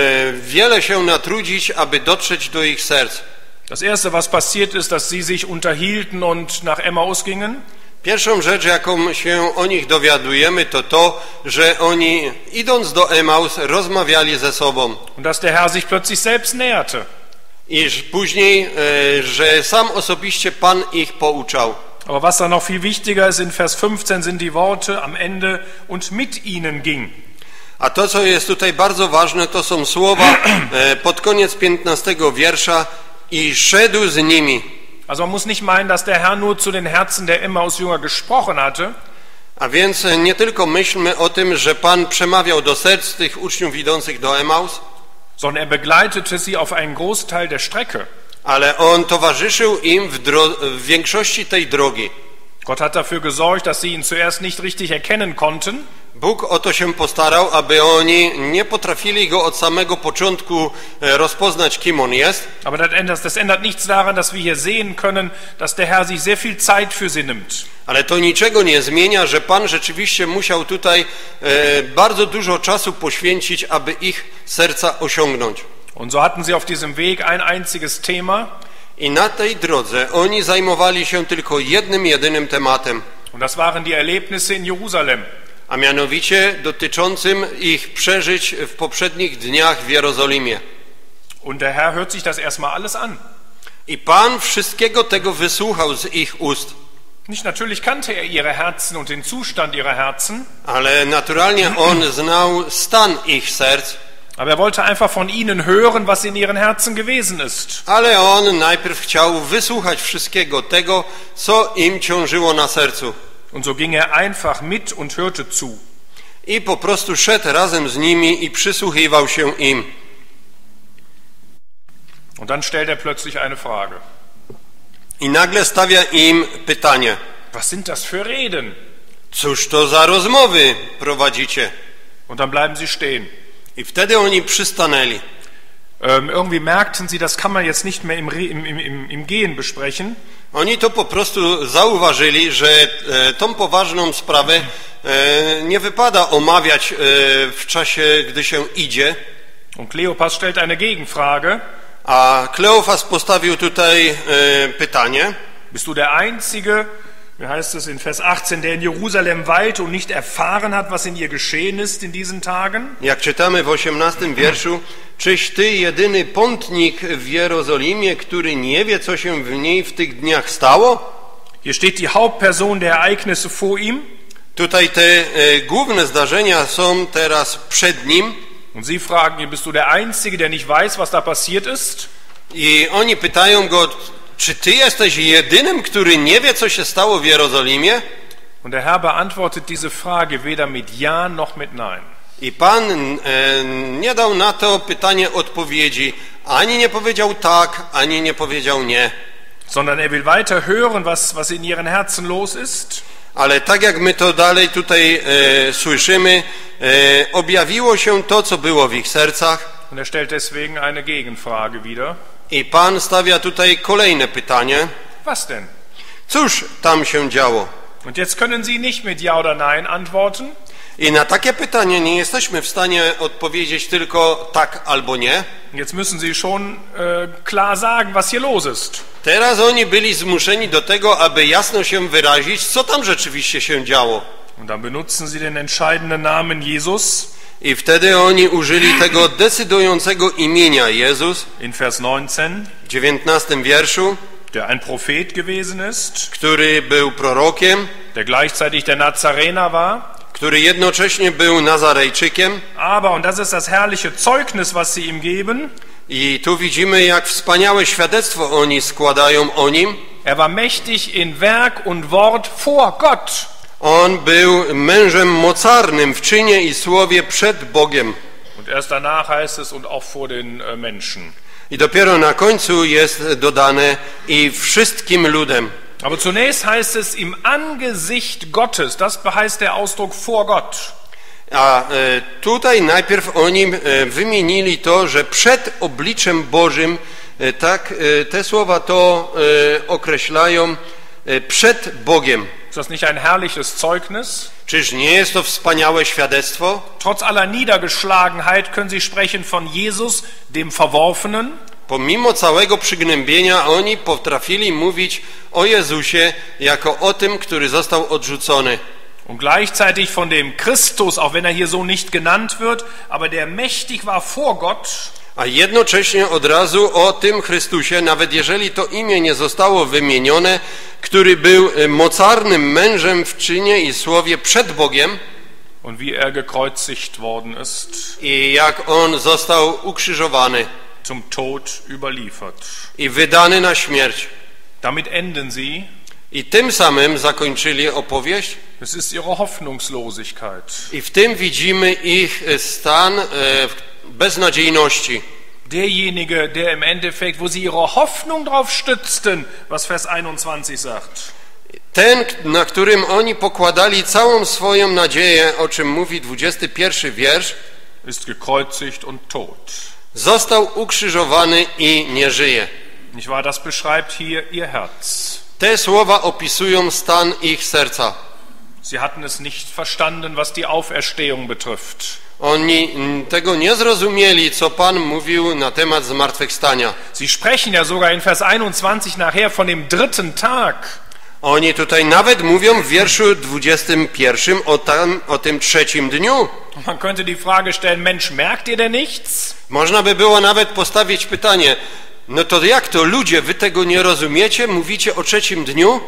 S2: wiele się natrudzić, aby dotrzeć do ich serc.
S1: Das erste, was passiert ist, dass sie sich unterhielten und nach Emmaus gingen.
S2: Pierwszą rzecz, jaką się o nich dowiadujemy, to to, że oni idąc do Emaus rozmawiali ze sobą.
S1: Und dass der Herr sich plötzlich selbst näherte.
S2: I później, że sam osobiście Pan ich pouczał.
S1: Aber was da noch viel wichtiger ist, in Vers 15 sind die Worte am Ende und mit ihnen ging.
S2: A to, co jest tutaj bardzo ważne, to są słowa pod koniec 15 wiersza i szedł z nimi.
S1: Also man muss nicht meinen, dass der Herr nur zu den Herzen der Emmaus-Jünger gesprochen hatte,
S2: A więc nie tylko myślmy o tym, że Pan przemawiał do serc tych uczniów idących do Emaus,
S1: sondern er begleitete sie auf einen Großteil der Strecke.
S2: ale On towarzyszył im w większości tej drogi.
S1: Gott hat dafür gesorgt, dass sie ihn zuerst nicht richtig erkennen konnten.
S2: Bóg o to się postarał, aby oni nie potrafili Go od samego początku rozpoznać, kim On jest.
S1: Aber das ändert nichts daran, dass wir hier sehen können, dass der Herr sich sehr viel Zeit für sie nimmt.
S2: Ale to niczego nie zmienia, że Pan rzeczywiście musiał tutaj bardzo dużo czasu poświęcić, aby ich serca osiągnąć.
S1: Und so hatten sie auf diesem Weg ein einziges Thema.
S2: I na tej drodze oni zajmowali się tylko jednym, jedynym tematem,
S1: Und das waren die Erlebnisse in Jerusalem.
S2: a mianowicie dotyczącym ich przeżyć w poprzednich dniach w Jerozolimie.
S1: Und der Herr hört sich das erstmal alles an.
S2: I Pan wszystkiego tego wysłuchał z ich ust.
S1: Nicht natürlich kannte er ihre Herzen und den Zustand ihrer Herzen,
S2: Ale naturalnie On znał stan ich serc,
S1: aber er wollte einfach von ihnen hören, was in ihren Herzen gewesen ist.
S2: ale On najpierw chciał wysłuchać wszystkiego tego, co im ciążyło na sercu.
S1: Und so ging er einfach mit und hörte zu.
S2: I po prostu szedł razem z nimi i przysłuchiwał się im.
S1: Und dann stellt er plötzlich eine Frage.
S2: I nagle stawia im pytanie.
S1: Was sind das für Reden?
S2: Cóż to za rozmowy prowadzicie?
S1: Und dann bleiben sie stehen.
S2: I wtedy oni przystanęli.
S1: Irgendwie merkten sie, das kann man jetzt nicht mehr im Gehen besprechen.
S2: Oni to po prostu zauważyli, że tą poważną sprawę nie wypada omawiać w czasie, gdy się idzie.
S1: Und Kleopas stellt eine Gegenfrage.
S2: A Kleofas postawił tutaj pytanie.
S1: Bist du der Einzige, wie heißt es in Vers 18, der in Jerusalem weilte und nicht erfahren hat, was in ihr geschehen ist in diesen Tagen?
S2: Jak czytamy w 18 wierszu, czyś ty jedyny pątnik w Jerozolimie, który nie wie, co się w niej w tych dniach stało?
S1: Hier steht die Hauptperson der Ereignisse vor ihm.
S2: Tutaj te główne zdarzenia są teraz przed nim.
S1: Und sie fragen ihn, bist du der Einzige, der nicht weiß, was da passiert ist?
S2: I oni pytają go, czy ty jesteś jedynym, który nie wie, co się stało w Jerozolimie?
S1: Und der Herr beantwortet diese Frage weder mit Ja noch mit Nein.
S2: I Pan nie dał na to pytanie odpowiedzi. Ani nie powiedział tak, ani nie powiedział nie.
S1: Sondern er will weiter hören, was in ihren Herzen los ist.
S2: Ale tak jak my to dalej tutaj słyszymy, objawiło się to, co było w ich sercach.
S1: Und er stellt deswegen eine Gegenfrage wieder.
S2: I Pan stawia tutaj kolejne pytanie.
S1: Was denn?
S2: Cóż tam się działo?
S1: Und jetzt können sie nicht mit Ja oder Nein antworten.
S2: I na takie pytanie nie jesteśmy w stanie odpowiedzieć tylko tak albo nie.
S1: Jetzt müssen sie schon klar sagen, was hier los ist.
S2: Teraz oni byli zmuszeni do tego, aby jasno się wyrazić, co tam rzeczywiście się działo.
S1: Und dann benutzen sie den entscheidenden Namen Jesus.
S2: I wtedy oni użyli tego decydującego imienia Jezus.
S1: In Vers 19.
S2: W 19 wierszu.
S1: Der ein Prophet gewesen ist.
S2: Który był prorokiem.
S1: Der gleichzeitig der Nazarener war.
S2: Który jednocześnie był Nazarejczykiem.
S1: Aber, und das ist das herrliche Zeugnis, was sie ihm geben.
S2: I tu widzimy, jak wspaniałe świadectwo oni składają o nim.
S1: Er war mächtig in Werk und Wort vor Gott.
S2: On był mężem mocarnym w czynie i słowie przed Bogiem.
S1: Und erst danach heißt es, und auch vor den Menschen.
S2: I dopiero na końcu jest dodane i wszystkim ludem.
S1: Aber zunächst heißt es im Angesicht Gottes. Das heißt der Ausdruck vor Gott.
S2: A tutaj najpierw oni wymienili to, że przed obliczem Bożym, tak te słowa to określają, przed Bogiem.
S1: Ist das nicht ein herrliches Zeugnis?
S2: Czyż nie jest to wspaniałe świadectwo?
S1: Trotz aller Niedergeschlagenheit können sie sprechen von Jesus, dem Verworfenen.
S2: Pomimo całego przygnębienia oni potrafili mówić o Jezusie jako o tym, który został odrzucony.
S1: Und gleichzeitig von dem Christus, auch wenn er hier so nicht genannt wird, aber der mächtig war vor Gott.
S2: A jednocześnie od razu o tym Chrystusie, nawet jeżeli to imię nie zostało wymienione, który był mocarnym mężem w czynie i słowie przed Bogiem.
S1: Und wie er gekreuzigt worden ist.
S2: I jak on został ukrzyżowany.
S1: Zum Tod überliefert.
S2: I wydany na śmierć.
S1: Damit enden sie.
S2: I tym samym zakończyli opowieść.
S1: Es ist ihre Hoffnungslosigkeit.
S2: I w tym widzimy ich stan beznadziejności.
S1: Derjenige, der im Endeffekt, wo sie ihre Hoffnung drauf stützten, was Vers 21 sagt.
S2: Ten, na którym oni pokładali całą swoją nadzieję, o czym mówi 21 wiersz,
S1: ist gekreuzigt und tot.
S2: Został ukrzyżowany i nie żyje.
S1: Nicht wahr? Das beschreibt hier ihr Herz.
S2: Te słowa opisują stan ich serca.
S1: Sie hatten es nicht verstanden, was die Auferstehung betrifft.
S2: Oni tego nie zrozumieli, co Pan mówił na temat zmartwychwstania.
S1: Sie sprechen ja sogar in Vers 21 nachher von dem dritten Tag.
S2: Oni tutaj nawet mówią w wierszu 21 o tym trzecim dniu.
S1: Man könnte die Frage stellen, Mensch, merkt ihr denn nichts?
S2: Można by było nawet postawić pytanie, no to jak to ludzie, wy tego nie rozumiecie? Mówicie o trzecim dniu?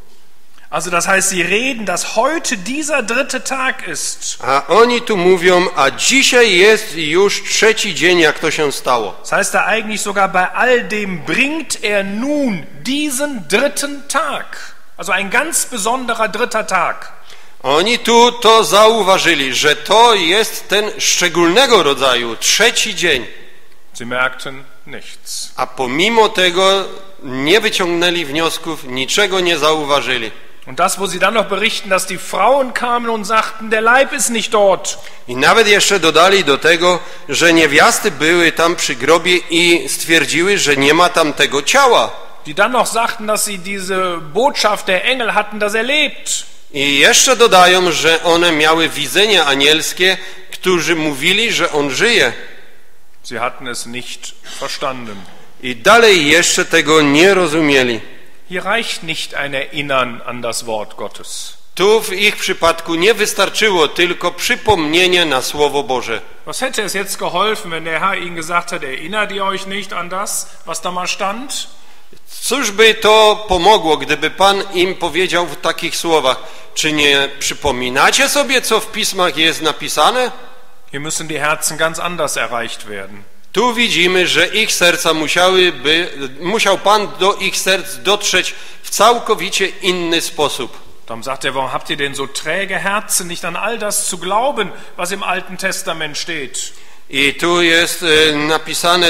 S1: Also das heißt, sie reden, dass heute dieser dritte Tag ist.
S2: A oni tu mówią, a dzisiaj jest już trzeci dzień, jak to się stało.
S1: Das heißt da eigentlich sogar bei all dem bringt er nun diesen dritten Tag. Also ein ganz besonderer dritter Tag.
S2: Oni tu to zauważyli, że to jest ten szczególnego rodzaju trzeci dzień.
S1: Sie merkten nichts.
S2: A pomimo tego nie wyciągnęli wniosków, niczego nie zauważyli.
S1: Und das, wo sie dann noch berichten, dass die Frauen kamen und sagten, der Leib ist nicht dort.
S2: I nawet jeszcze dodali do tego, że niewiasty były tam przy grobie i stwierdziły, że nie ma tam tego ciała.
S1: Die dann noch sagten, dass sie diese Botschaft der Engel hatten, dass er lebt.
S2: I jeszcze dodają, że one miały widzenia anielskie, którzy mówili, że on żyje.
S1: Sie hatten es nicht verstanden.
S2: I dalej jeszcze tego nie rozumieli.
S1: Hier reicht nicht ein Erinnern an das Wort Gottes.
S2: Tu w ich przypadku nie wystarczyło tylko przypomnienie na Słowo Boże.
S1: Was hätte es jetzt geholfen, wenn der Herr ihnen gesagt hat, erinnert ihr euch nicht an das, was da mal stand?
S2: Cóż by to pomogło, gdyby Pan im powiedział w takich słowach? Czy nie przypominacie sobie, co w pismach jest napisane?
S1: Hier müssen die Herzen ganz anders erreicht werden.
S2: Tu widzimy, że ich serca musiał Pan do ich serc dotrzeć w całkowicie inny sposób.
S1: Dann sagt er, warum habt ihr denn so träge Herzen, nicht an all das zu glauben, was im Alten Testament steht?
S2: I tu jest napisane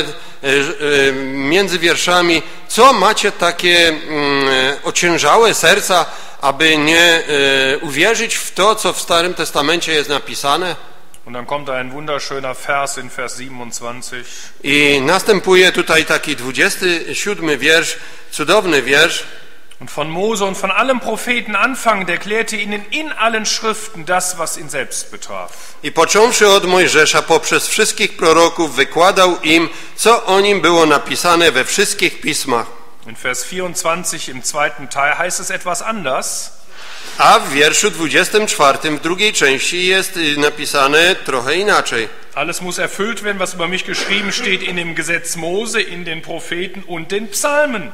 S2: między wierszami, co macie takie ociężałe serca, aby nie uwierzyć w to, co w Starym Testamencie jest napisane.
S1: Und dann kommt da ein wunderschöner Vers in Vers 27.
S2: I następuje tutaj taki 27 wiersz, cudowny wiersz.
S1: Und von Mose und von allem Propheten anfangend erklärte ihnen in allen Schriften das, was ihn selbst betraf.
S2: I począwszy od Mojżesza poprzez wszystkich proroków wykładał im, co o nim było napisane we wszystkich pismach.
S1: In Vers 24 im zweiten Teil heißt es etwas anders.
S2: A w wierszu 24 w drugiej części jest napisane trochę inaczej.
S1: Alles muss erfüllt werden, was über mich geschrieben steht in dem Gesetz Mose, in den Propheten und den Psalmen.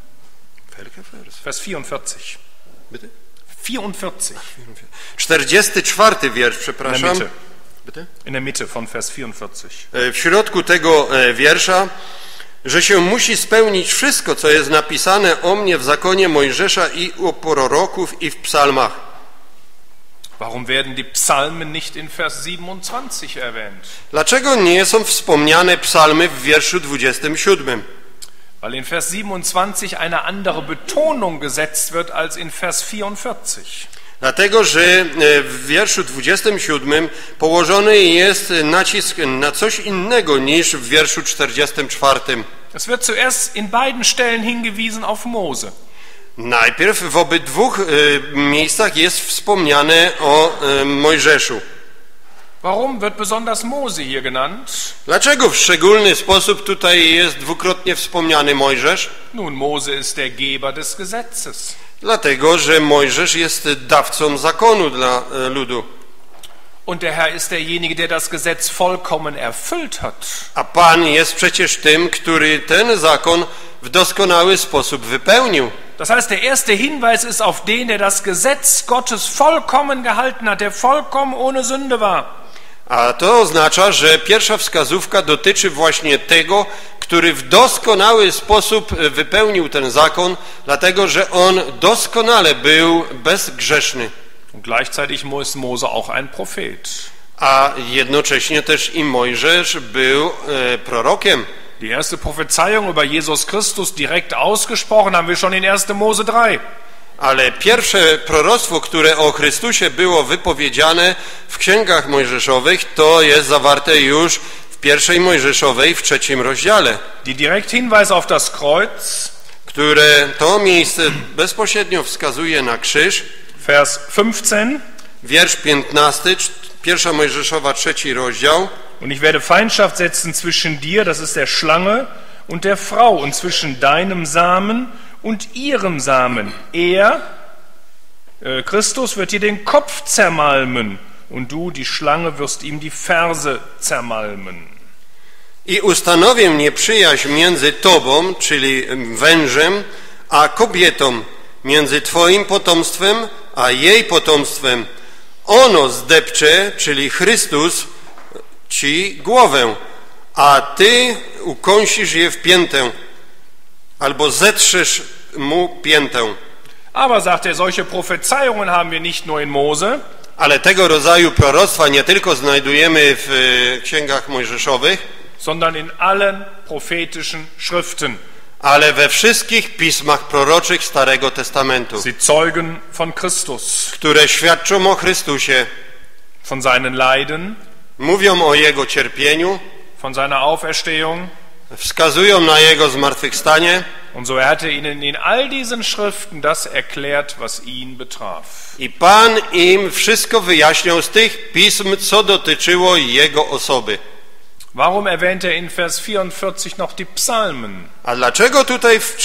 S1: Vers 44.
S2: Bitte?
S1: 44.
S2: 44 wiersz, przepraszam.
S1: In der Mitte.
S2: Bitte?
S1: In der Mitte von Vers 44.
S2: W środku tego wiersza, że się musi spełnić wszystko, co jest napisane o mnie w zakonie Mojżesza i u proroków i w psalmach.
S1: Warum werden die Psalmen nicht in Vers 27 erwähnt?
S2: Dlaczego nie są wspomniane psalmy w wierszu 27?
S1: Weil in Vers 27 eine andere Betonung gesetzt wird als in Vers 44.
S2: Dlatego, że w wierszu 27 położony jest nacisk na coś innego niż w wierszu 44.
S1: Es wird zuerst in beiden Stellen hingewiesen auf Mose.
S2: Najpierw w obydwu miejscach jest wspomniane o Mojżeszu.
S1: Warum wird besonders Mose hier genannt?
S2: Dlaczego w szczególny sposób tutaj jest dwukrotnie wspomniany Mojżesz?
S1: Nun, Mose ist der Geber des Gesetzes.
S2: Dlatego, że Mojżesz jest dawcą zakonu dla ludu.
S1: Und der Herr ist derjenige, der das Gesetz vollkommen erfüllt hat.
S2: A Pan jest przecież tym, który ten zakon w doskonały sposób wypełnił.
S1: Das heißt, der erste Hinweis ist auf den, der das Gesetz Gottes vollkommen gehalten hat, der vollkommen ohne Sünde war.
S2: A to oznacza, że pierwsza wskazówka dotyczy właśnie tego, który w doskonały sposób wypełnił ten zakon, dlatego że on doskonale był bezgrzeszny.
S1: Und gleichzeitig ist Mose auch ein Prophet.
S2: A jednocześnie też i Mojżesz był prorokiem.
S1: Die erste Prophezeiung über Jesus Christus direkt ausgesprochen haben wir schon in 1. Mose 3.
S2: Ale pierwsze proroctwo, które o Chrystusie było wypowiedziane w księgach mojżeszowych, to jest zawarte już w pierwszej Mojżeszowej, w 3 rozdziale.
S1: Die direkt Hinweis auf das Kreuz,
S2: które to miejsce bezpośrednio wskazuje na krzyż.
S1: Vers 15.
S2: Wiersz 15, 1 Mojżeszowa, 3 rozdział.
S1: Und ich werde Feindschaft setzen zwischen dir, das ist der Schlange, und der Frau, und zwischen deinem Samen und ihrem Samen. Christus, wird dir den Kopf zermalmen, und du, die Schlange, wirst ihm die Ferse zermalmen.
S2: I ustanowię nieprzyjaźń między tobą, czyli wężem, a kobietą, między twoim potomstwem, a jej potomstwem. Ono zdepcze, czyli Chrystus, ci głowę, a ty ukąsisz je w piętę, albo zetrzesz mu piętę.
S1: Aber, sagt er, solche Prophezeiungen haben wir nicht nur in Mose,
S2: Ale tego rodzaju proroctwa nie tylko znajdujemy w księgach mojżeszowych,
S1: sondern in allen prophetischen Schriften.
S2: ale we wszystkich pismach proroczych Starego Testamentu,
S1: Sie zeugen von Christus,
S2: które świadczą o Chrystusie,
S1: von seinen Leiden,
S2: mówią o Jego cierpieniu,
S1: von seiner Auferstehung.
S2: wskazują na Jego zmartwychwstanie
S1: Und so hat ihnen in all diesen Schriften das erklärt, was ihn betraf.
S2: i Pan im wszystko wyjaśniał z tych pism, co dotyczyło Jego osoby.
S1: Warum erwähnt in Vers 44 noch die Psalmen?
S2: A dlaczego tutaj w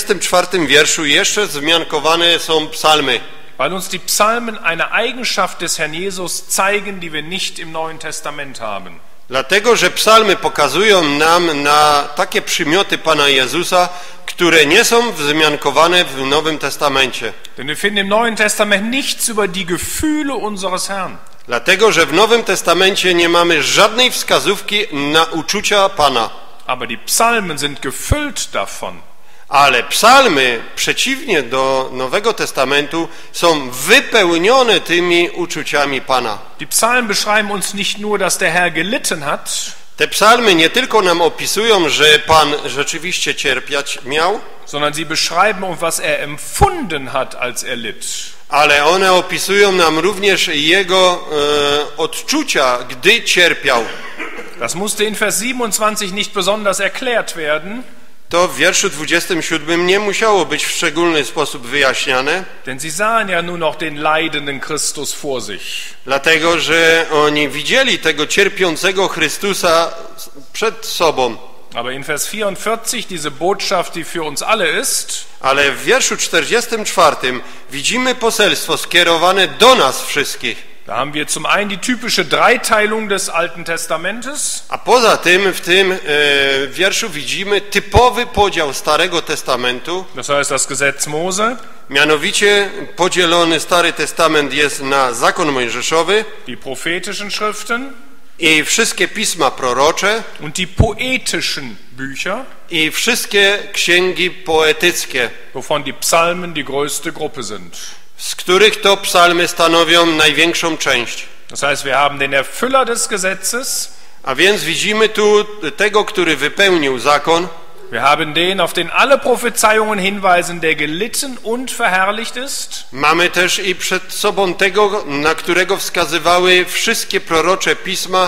S2: 44 wierszu jeszcze wzmiankowane są psalmy?
S1: Weil uns die Psalmen eine Eigenschaft des Herrn Jesus zeigen, die wir nicht im Neuen Testament haben.
S2: Dlatego, że psalmy pokazują nam na takie przymioty Pana Jezusa, które nie są wzmiankowane w Nowym Testamencie.
S1: Denn wir finden im Neuen Testament nichts über die Gefühle unseres Herrn.
S2: Dlatego, że w Nowym Testamencie nie mamy żadnej wskazówki na uczucia Pana.
S1: Aber die Psalmen sind gefüllt davon.
S2: Ale psalmy, przeciwnie do Nowego Testamentu, są wypełnione tymi uczuciami Pana.
S1: Die Psalmen beschreiben uns nicht nur, dass der Herr gelitten hat,
S2: Te psalmy nie tylko nam opisują, że Pan rzeczywiście cierpiać miał,
S1: sondern sie beschreiben, was er empfunden hat, als er litt.
S2: ale one opisują nam również Jego odczucia, gdy cierpiał.
S1: Das musste in Vers 27 nicht besonders erklärt werden,
S2: To w wierszu 27 nie musiało być w szczególny sposób wyjaśniane,
S1: denn sie sahen ja nur noch den leidenden Christus vor sich.
S2: dlatego że oni widzieli tego cierpiącego Chrystusa przed sobą.
S1: Aber in Vers 44 diese Botschaft, die für uns alle ist,
S2: Ale w wierszu 44 widzimy poselstwo skierowane do nas wszystkich.
S1: da haben wir zum einen die typische Dreiteilung des Alten Testamentes,
S2: A poza tym w tym wierszu widzimy typowy podział Starego Testamentu.
S1: das heißt das Gesetz Mose,
S2: Mianowicie podzielony Stary Testament jest na zakon mojżeszowy
S1: die prophetischen Schriften
S2: i wszystkie pisma prorocze
S1: und die poetischen Bücher,
S2: i wszystkie księgi poetyckie,
S1: wovon die Psalmen die größte Gruppe sind.
S2: z których to psalmy stanowią największą część.
S1: Das heißt, wir haben den Erfüller des Gesetzes,
S2: A więc widzimy tu tego, który wypełnił zakon.
S1: wir haben den, auf den alle Prophezeiungen hinweisen, der gelitten und verherrlicht ist.
S2: Mamy też i przed sobą tego, na którego wskazywały wszystkie prorocze pisma,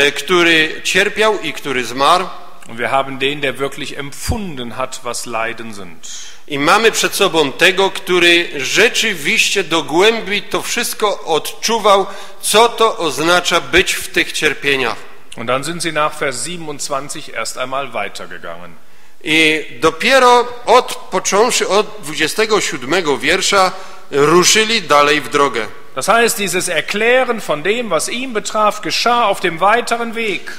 S2: który cierpiał i który zmarł.
S1: Und wir haben den, der wirklich empfunden hat, was Leiden sind.
S2: I mamy przed sobą tego, który rzeczywiście do głębi to wszystko odczuwał, co to oznacza być w tych cierpieniach.
S1: Und dann sind sie nach Vers 27 erst einmal weitergegangen.
S2: I dopiero począwszy od 27 wiersza ruszyli dalej w drogę.
S1: Das heißt, dieses Erklären von dem, was ihn betraf, geschah auf dem weiteren Weg.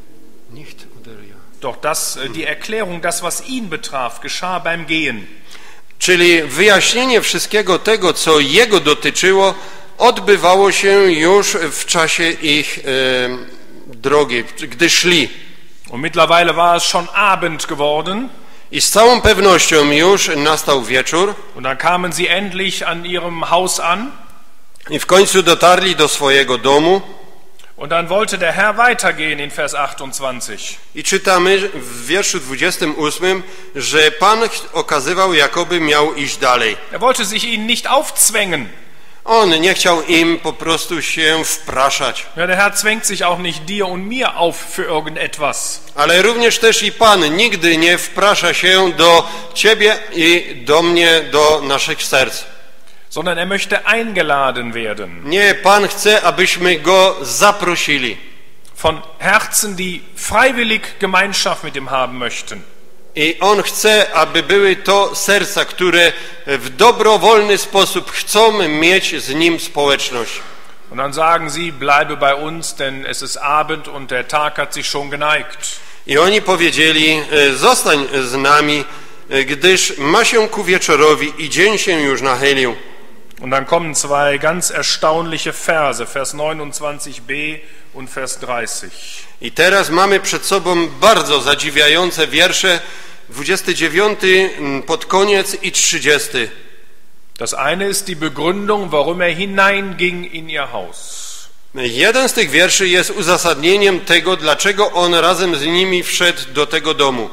S1: Doch die Erklärung, das, was ihn betraf, geschah beim Gehen.
S2: Czyli wyjaśnienie wszystkiego tego, co jego dotyczyło, odbywało się już w czasie ich drogi, gdy szli.
S1: Und mittlerweile war es schon Abend geworden.
S2: I z całą pewnością już nastał wieczór.
S1: Und dann kamen sie endlich an ihrem Haus an.
S2: I w końcu dotarli do swojego domu.
S1: Und dann wollte der Herr weitergehen in Vers 28.
S2: I czytamy w wierszu 28, że Pan okazywał, jakoby miał iść dalej.
S1: Er wollte sich ihnen nicht aufzwängen.
S2: On nie chciał im po prostu się wpraszać.
S1: Ja, der Herr zwängt sich auch nicht dir und mir auf für irgendetwas.
S2: Ale również też i Pan nigdy nie wprasza się do ciebie i do mnie, do naszych serc.
S1: Sondern er möchte eingeladen werden.
S2: Nie, Pan chce, abyśmy Go zaprosili.
S1: Von Herzen, die freiwillig Gemeinschaft mit ihm haben möchten.
S2: I On chce, aby były to serca, które w dobrowolny sposób chcą mieć z Nim społeczność.
S1: Und dann sagen sie, bleibe bei uns, denn es ist Abend und der Tag hat sich schon geneigt.
S2: I oni powiedzieli, zostań z nami, gdyż ma się ku wieczorowi i dzień się już nachylił.
S1: Und dann kommen zwei ganz erstaunliche Verse, Vers 29b und Vers 30.
S2: I teraz mamy przed sobą bardzo zadziwiające wiersze, 29 pod koniec i 30.
S1: Das eine ist die Begründung, warum er hineinging in ihr Haus.
S2: Jeden z tych wierszy jest uzasadnieniem tego, dlaczego on razem z nimi wszedł do tego domu.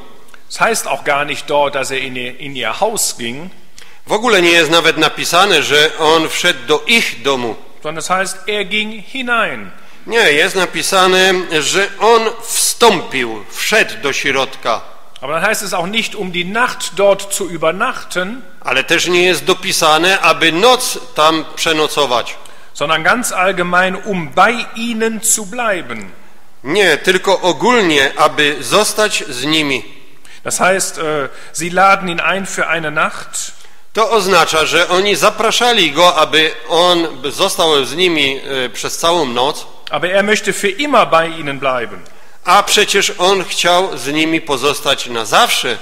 S1: Es heißt auch gar nicht dort, dass er in ihr Haus ging,
S2: W ogóle nie jest nawet napisane, że on wszedł do ich domu.
S1: sondern es heißt, er ging hinein.
S2: Nie, jest napisane, że on wstąpił, wszedł do środka.
S1: Aber dann heißt es auch nicht, um die Nacht dort zu übernachten,
S2: Ale też nie jest dopisane, aby noc tam przenocować.
S1: sondern ganz allgemein, um bei ihnen zu bleiben.
S2: Nie, tylko ogólnie, aby zostać z nimi.
S1: Das heißt, sie laden ihn ein für eine Nacht.
S2: To oznacza, że oni zapraszali go, aby on został z nimi przez całą noc,
S1: Aber er möchte für immer bei ihnen bleiben.
S2: a przecież on chciał z nimi pozostać na zawsze.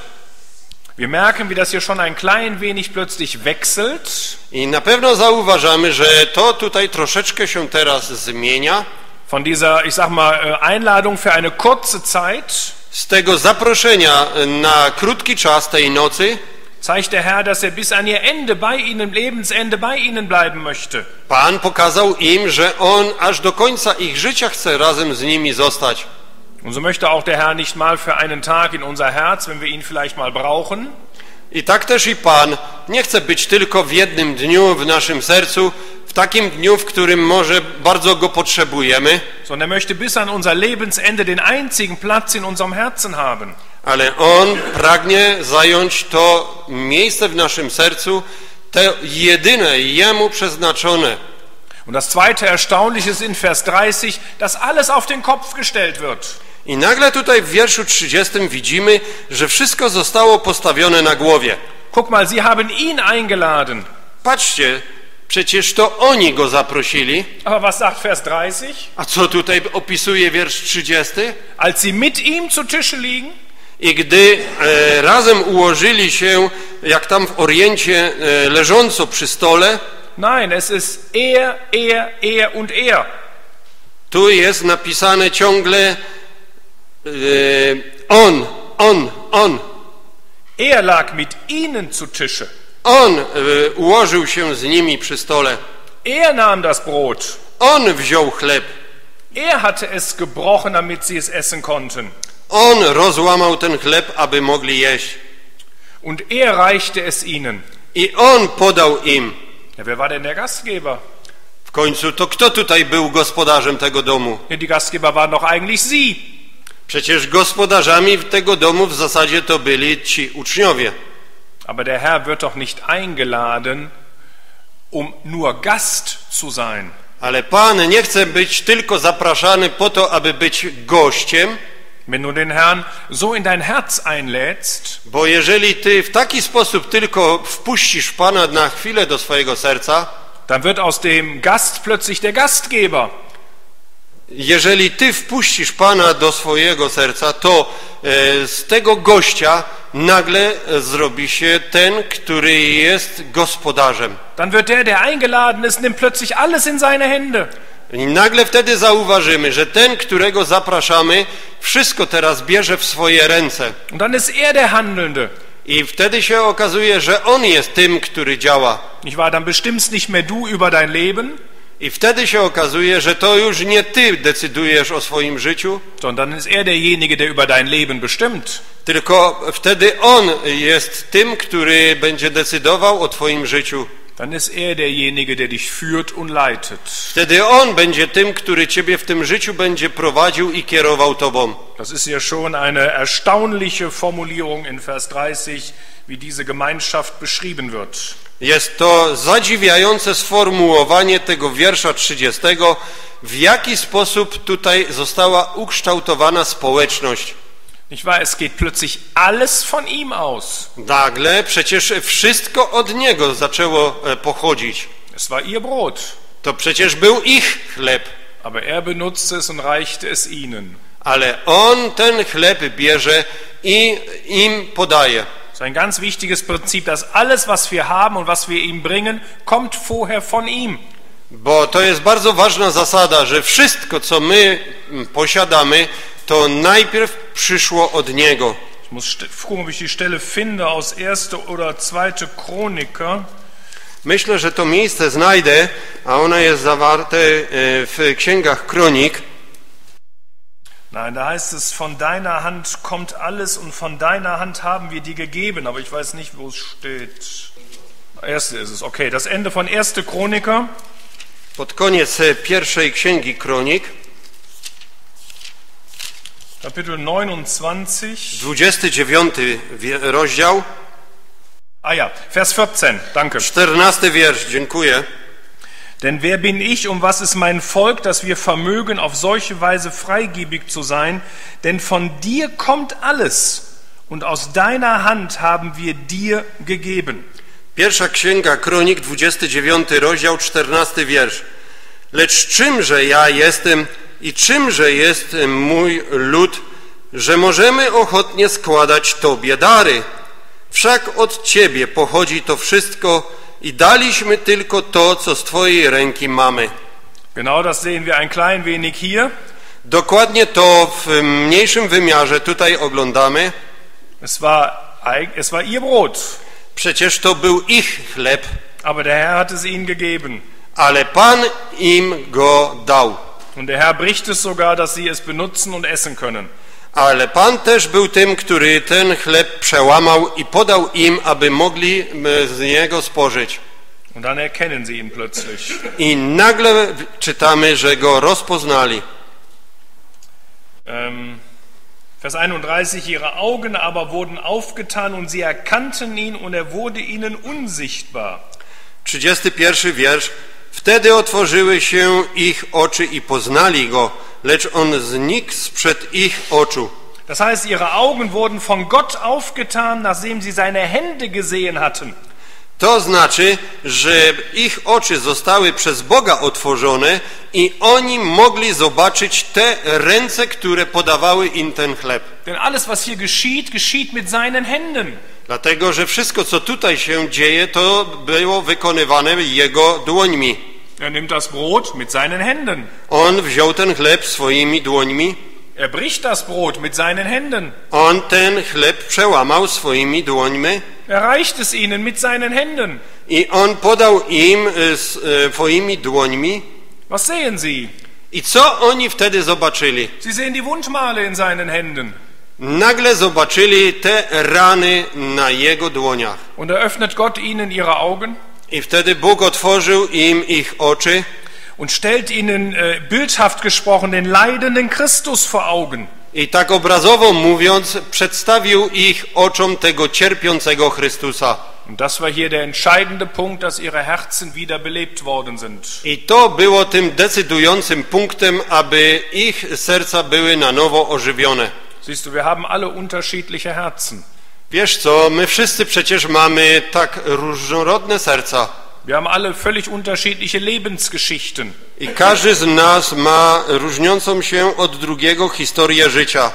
S1: Wir merken, wie das hier schon ein klein wenig plötzlich wechselt.
S2: I na pewno zauważamy, że to tutaj troszeczkę się teraz zmienia.
S1: Von dieser, ich sag mal, Einladung für eine kurze Zeit
S2: Z tego zaproszenia na krótki czas tej nocy
S1: zeigt der Herr, dass er bis an ihr Ende bei ihnen, Lebensende bei ihnen bleiben möchte.
S2: Pan pokazał im, że on aż do końca ich życia chce razem z nimi zostać.
S1: Und so möchte auch der Herr nicht mal für einen Tag in unser Herz, wenn wir ihn vielleicht mal brauchen,
S2: I tak też i Pan nie chce być tylko w jednym dniu w naszym sercu, w takim dniu, w którym może bardzo go potrzebujemy,
S1: sondern er möchte bis an unser Lebensende den einzigen Platz in unserem Herzen haben.
S2: ale on pragnie zająć to miejsce w naszym sercu, te jedyne jemu przeznaczone.
S1: Und das zweite Erstaunliche ist in Vers 30, dass alles auf den Kopf gestellt wird.
S2: I nagle tutaj w wierszu 30 widzimy, że wszystko zostało postawione na głowie.
S1: Guck mal, sie haben ihn eingeladen.
S2: Patrzcie, przecież to oni go zaprosili.
S1: Aber was sagt Vers 30?
S2: A co tutaj opisuje wiersz 30?
S1: Als sie mit ihm zu Tische liegen,
S2: I gdy razem ułożyli się, jak tam w Oriencie, leżąco przy stole,
S1: nein, es ist er und er.
S2: tu jest napisane ciągle on.
S1: Er lag mit ihnen zu Tische.
S2: On ułożył się z nimi przy stole.
S1: Er nahm das Brot.
S2: On wziął chleb.
S1: Er hatte es gebrochen, damit sie es essen konnten.
S2: On rozłamał ten chleb, aby mogli jeść.
S1: Und er reichte es ihnen.
S2: I on podał im.
S1: Ja, wer war denn der Gastgeber?
S2: W końcu to kto tutaj był gospodarzem tego domu?
S1: Ja, die Gastgeber waren doch eigentlich sie.
S2: Przecież gospodarzami tego domu w zasadzie to byli ci uczniowie.
S1: Aber der Herr wird doch nicht eingeladen, um nur Gast zu sein.
S2: Ale Pan nie chce być tylko zapraszany po to, aby być gościem,
S1: Wenn du den Herrn so in dein Herz einlädst,
S2: bo jeżeli ty w taki sposób tylko wpuścisz Pana na chwilę do swojego serca,
S1: dann wird aus dem Gast plötzlich der Gastgeber.
S2: jeżeli ty wpuścisz Pana do swojego serca, to z tego gościa nagle zrobi się ten, który jest gospodarzem.
S1: Dann wird der eingeladen ist, nimmt plötzlich alles in seine Hände.
S2: I nagle wtedy zauważymy, że ten, którego zapraszamy, wszystko teraz bierze w swoje ręce.
S1: Und dann ist er der Handelnde.
S2: I wtedy się okazuje, że on jest tym, który działa.
S1: Nicht wahr? Dann bestimmst nicht mehr du über dein Leben,
S2: I wtedy się okazuje, że to już nie ty decydujesz o swoim życiu,
S1: sondern ist er derjenige, der über dein Leben bestimmt.
S2: tylko wtedy on jest tym, który będzie decydował o twoim życiu.
S1: Dann ist er derjenige, der dich führt und leitet.
S2: Wtedy on będzie tym, który ciebie w tym życiu będzie prowadził i kierował tobą.
S1: Das ist ja schon eine erstaunliche Formulierung in Vers 30, wie diese Gemeinschaft beschrieben wird.
S2: Jest to zadziwiające sformułowanie tego wiersza 30, w jaki sposób tutaj została ukształtowana społeczność.
S1: Nicht wahr? Es geht plötzlich alles von ihm aus.
S2: Nagle przecież wszystko od niego zaczęło pochodzić.
S1: Es war ihr Brot,
S2: To przecież był ich chleb,
S1: aber er benutzte es und reichte es ihnen.
S2: ale on ten chleb bierze i im podaje.
S1: Das ist ein ganz wichtiges Prinzip, dass alles, was wir haben und was wir ihm bringen, kommt vorher von ihm.
S2: Bo to jest bardzo ważna zasada, że wszystko, co my posiadamy, to najpierw przyszło od Niego.
S1: Ich muss gucken, ob ich die Stelle finde aus 1. oder 2. Chroniker.
S2: Myślę, że to miejsce znajdę, a ono jest zawarte w księgach Kronik.
S1: Nein, da heißt es, von deiner Hand kommt alles und von deiner Hand haben wir dir gegeben. Aber ich weiß nicht, wo es steht. Erste ist es, okay. Das Ende von 1. Chroniker.
S2: Pod koniec pierwszej księgi Kronik,
S1: Kapitel 29.
S2: 29 rozdział,
S1: Ah ja, Vers 14, danke.
S2: 14 wiersz, dziękuję.
S1: Denn wer bin ich, was ist mein Volk, dass wir vermögen, auf solche Weise freigebig zu sein? Denn von dir kommt alles und aus deiner Hand haben wir dir gegeben.
S2: Pierwsza księga Kronik, 29 rozdział, 14 wiersz. Lecz czymże ja jestem i czymże jest mój lud, że możemy ochotnie składać Tobie dary? Wszak od Ciebie pochodzi to wszystko i daliśmy tylko to, co z Twojej ręki mamy.
S1: Genau das sehen wir ein klein wenig hier.
S2: Dokładnie to w mniejszym wymiarze tutaj oglądamy.
S1: Es war ihr Brot,
S2: Przecież to był ich chleb,
S1: aber der Herr hat es ihnen gegeben.
S2: ale Pan im go dał.
S1: Und der Herr bricht es sogar, dass sie es benutzen und essen können.
S2: Ale Pan też był tym, który ten chleb przełamał i podał im, aby mogli z niego spożyć.
S1: Und dann erkennen sie ihn plötzlich.
S2: I nagle czytamy, że go rozpoznali.
S1: Vers 31, ihre Augen aber wurden aufgetan und sie erkannten ihn und er wurde ihnen unsichtbar.
S2: 31 wiersz. Wtedy otworzyły się ich oczy i poznali go, lecz on znikł sprzed ich oczu.
S1: Das heißt, ihre Augen wurden von Gott aufgetan, nachdem sie seine Hände gesehen hatten.
S2: To znaczy, że ich oczy zostały przez Boga otworzone i oni mogli zobaczyć te ręce, które podawały im ten chleb.
S1: Denn alles, was hier geschieht, geschieht mit seinen Händen.
S2: Dlatego, że wszystko, co tutaj się dzieje, to było wykonywane jego dłońmi.
S1: Er nimmt das Brot mit seinen Händen.
S2: On wziął ten chleb swoimi dłońmi.
S1: Er bricht das Brot mit seinen Händen.
S2: On ten chleb przełamał swoimi dłońmi.
S1: Er reicht es ihnen mit seinen Händen.
S2: I on podał im swoimi dłońmi.
S1: Was sehen sie?
S2: I co oni wtedy zobaczyli?
S1: Sie sehen die Wundmale in seinen Händen.
S2: Nagle zobaczyli te rany na jego dłoniach.
S1: Und eröffnet Gott ihnen ihre Augen.
S2: I wtedy Bóg otworzył im ich oczy.
S1: Und stellt ihnen, bildhaft gesprochen, den leidenden Christus vor Augen.
S2: I tak obrazowo mówiąc, przedstawił ich oczom tego cierpiącego Chrystusa.
S1: Und das war hier der entscheidende Punkt, dass ihre Herzen wiederbelebt worden sind.
S2: I to było tym decydującym punktem, aby ich serca były na nowo ożywione.
S1: Siehst du, wir haben alle unterschiedliche Herzen.
S2: Wiesz co, my wszyscy przecież mamy tak różnorodne serca.
S1: Wir haben alle völlig unterschiedliche Lebensgeschichten.
S2: I każdy z nas ma różniącą się od drugiego historię życia.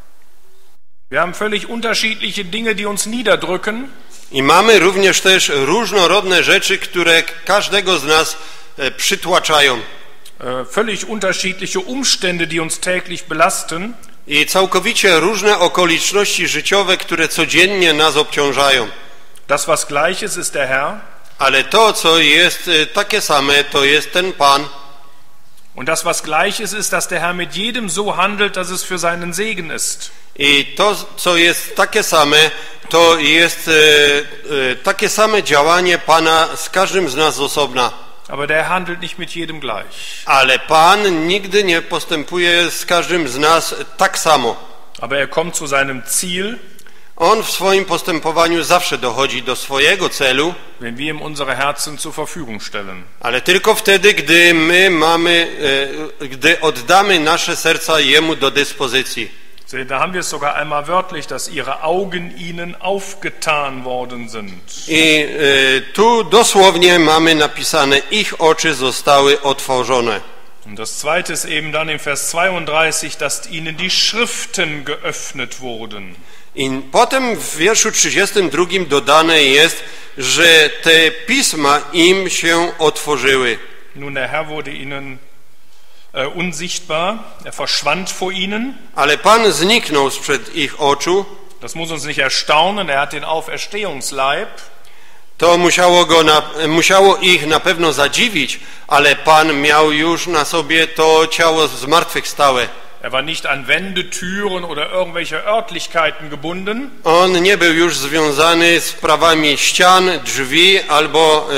S1: Wir haben völlig unterschiedliche Dinge, die uns niederdrücken.
S2: I mamy również też różnorodne rzeczy, które każdego z nas przytłaczają.
S1: Völlig unterschiedliche Umstände, die uns täglich belasten.
S2: I całkowicie różne okoliczności życiowe, które codziennie nas obciążają.
S1: Das, was gleich ist, ist der Herr.
S2: Ale to, co jest takie same, to jest ten Pan.
S1: Und das, was gleich ist, ist, dass der Herr mit jedem so handelt, dass es für seinen Segen ist.
S2: I to, co jest takie same, to jest takie same działanie Pana z każdym z nas z osobna.
S1: Aber der handelt nicht mit jedem gleich.
S2: Ale Pan nigdy nie postępuje z każdym z nas tak samo.
S1: Aber er kommt zu seinem Ziel.
S2: On w swoim postępowaniu zawsze dochodzi do swojego celu,
S1: wenn wir ihm unsere Herzen zur Verfügung stellen.
S2: Ale tylko wtedy, gdy oddamy nasze serca Jemu do dyspozycji.
S1: Da haben wir es sogar einmal wörtlich, dass ihre Augen ihnen aufgetan worden sind.
S2: I tu dosłownie mamy napisane, ich oczy zostały otworzone.
S1: Und das zweite ist eben dann im Vers 32, dass ihnen die Schriften geöffnet wurden.
S2: I potem w wierszu 32 dodane jest, że te pisma im się otworzyły.
S1: Nun, der Herr wurde ihnen unsichtbar, er verschwand vor ihnen.
S2: Ale Pan zniknął sprzed ich oczu.
S1: Das muss uns nicht erstaunen, er hat den Auferstehungsleib.
S2: To musiało ich na pewno zadziwić, ale Pan miał już na sobie to ciało zmartwychwstałe.
S1: Er war nicht an Wände, Türen oder irgendwelche Örtlichkeiten gebunden.
S2: On nie był już związany z sprawami ścian, drzwi albo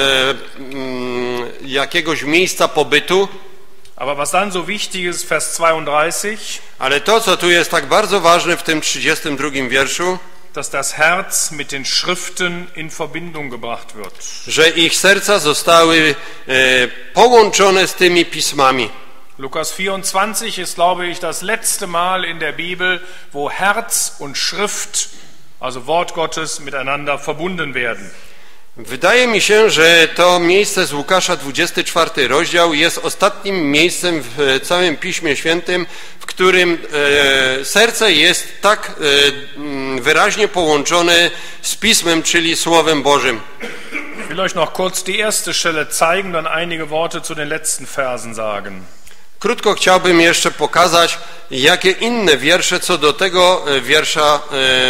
S2: jakiegoś miejsca pobytu.
S1: Aber was dann so wichtig ist, Vers 32,
S2: Ale to, co tu jest tak bardzo ważne w tym 32 wierszu,
S1: dass das Herz mit den Schriften in Verbindung gebracht wird.
S2: że ich serca zostały połączone z tymi pismami.
S1: Lukas 24 ist, glaube ich, das letzte Mal in der Bibel, wo Herz und Schrift, also Wort Gottes, miteinander verbunden werden.
S2: Wydaje mi się, że to miejsce z Łukasza, 24 rozdział, jest ostatnim miejscem w całym Piśmie Świętym, w którym serce jest tak wyraźnie połączone z Pismem, czyli Słowem Bożym.
S1: Ich will euch noch kurz die erste Stelle zeigen, dann einige Worte zu den letzten Versen sagen.
S2: Krótko chciałbym jeszcze pokazać, jakie inne wiersze co do tego wiersza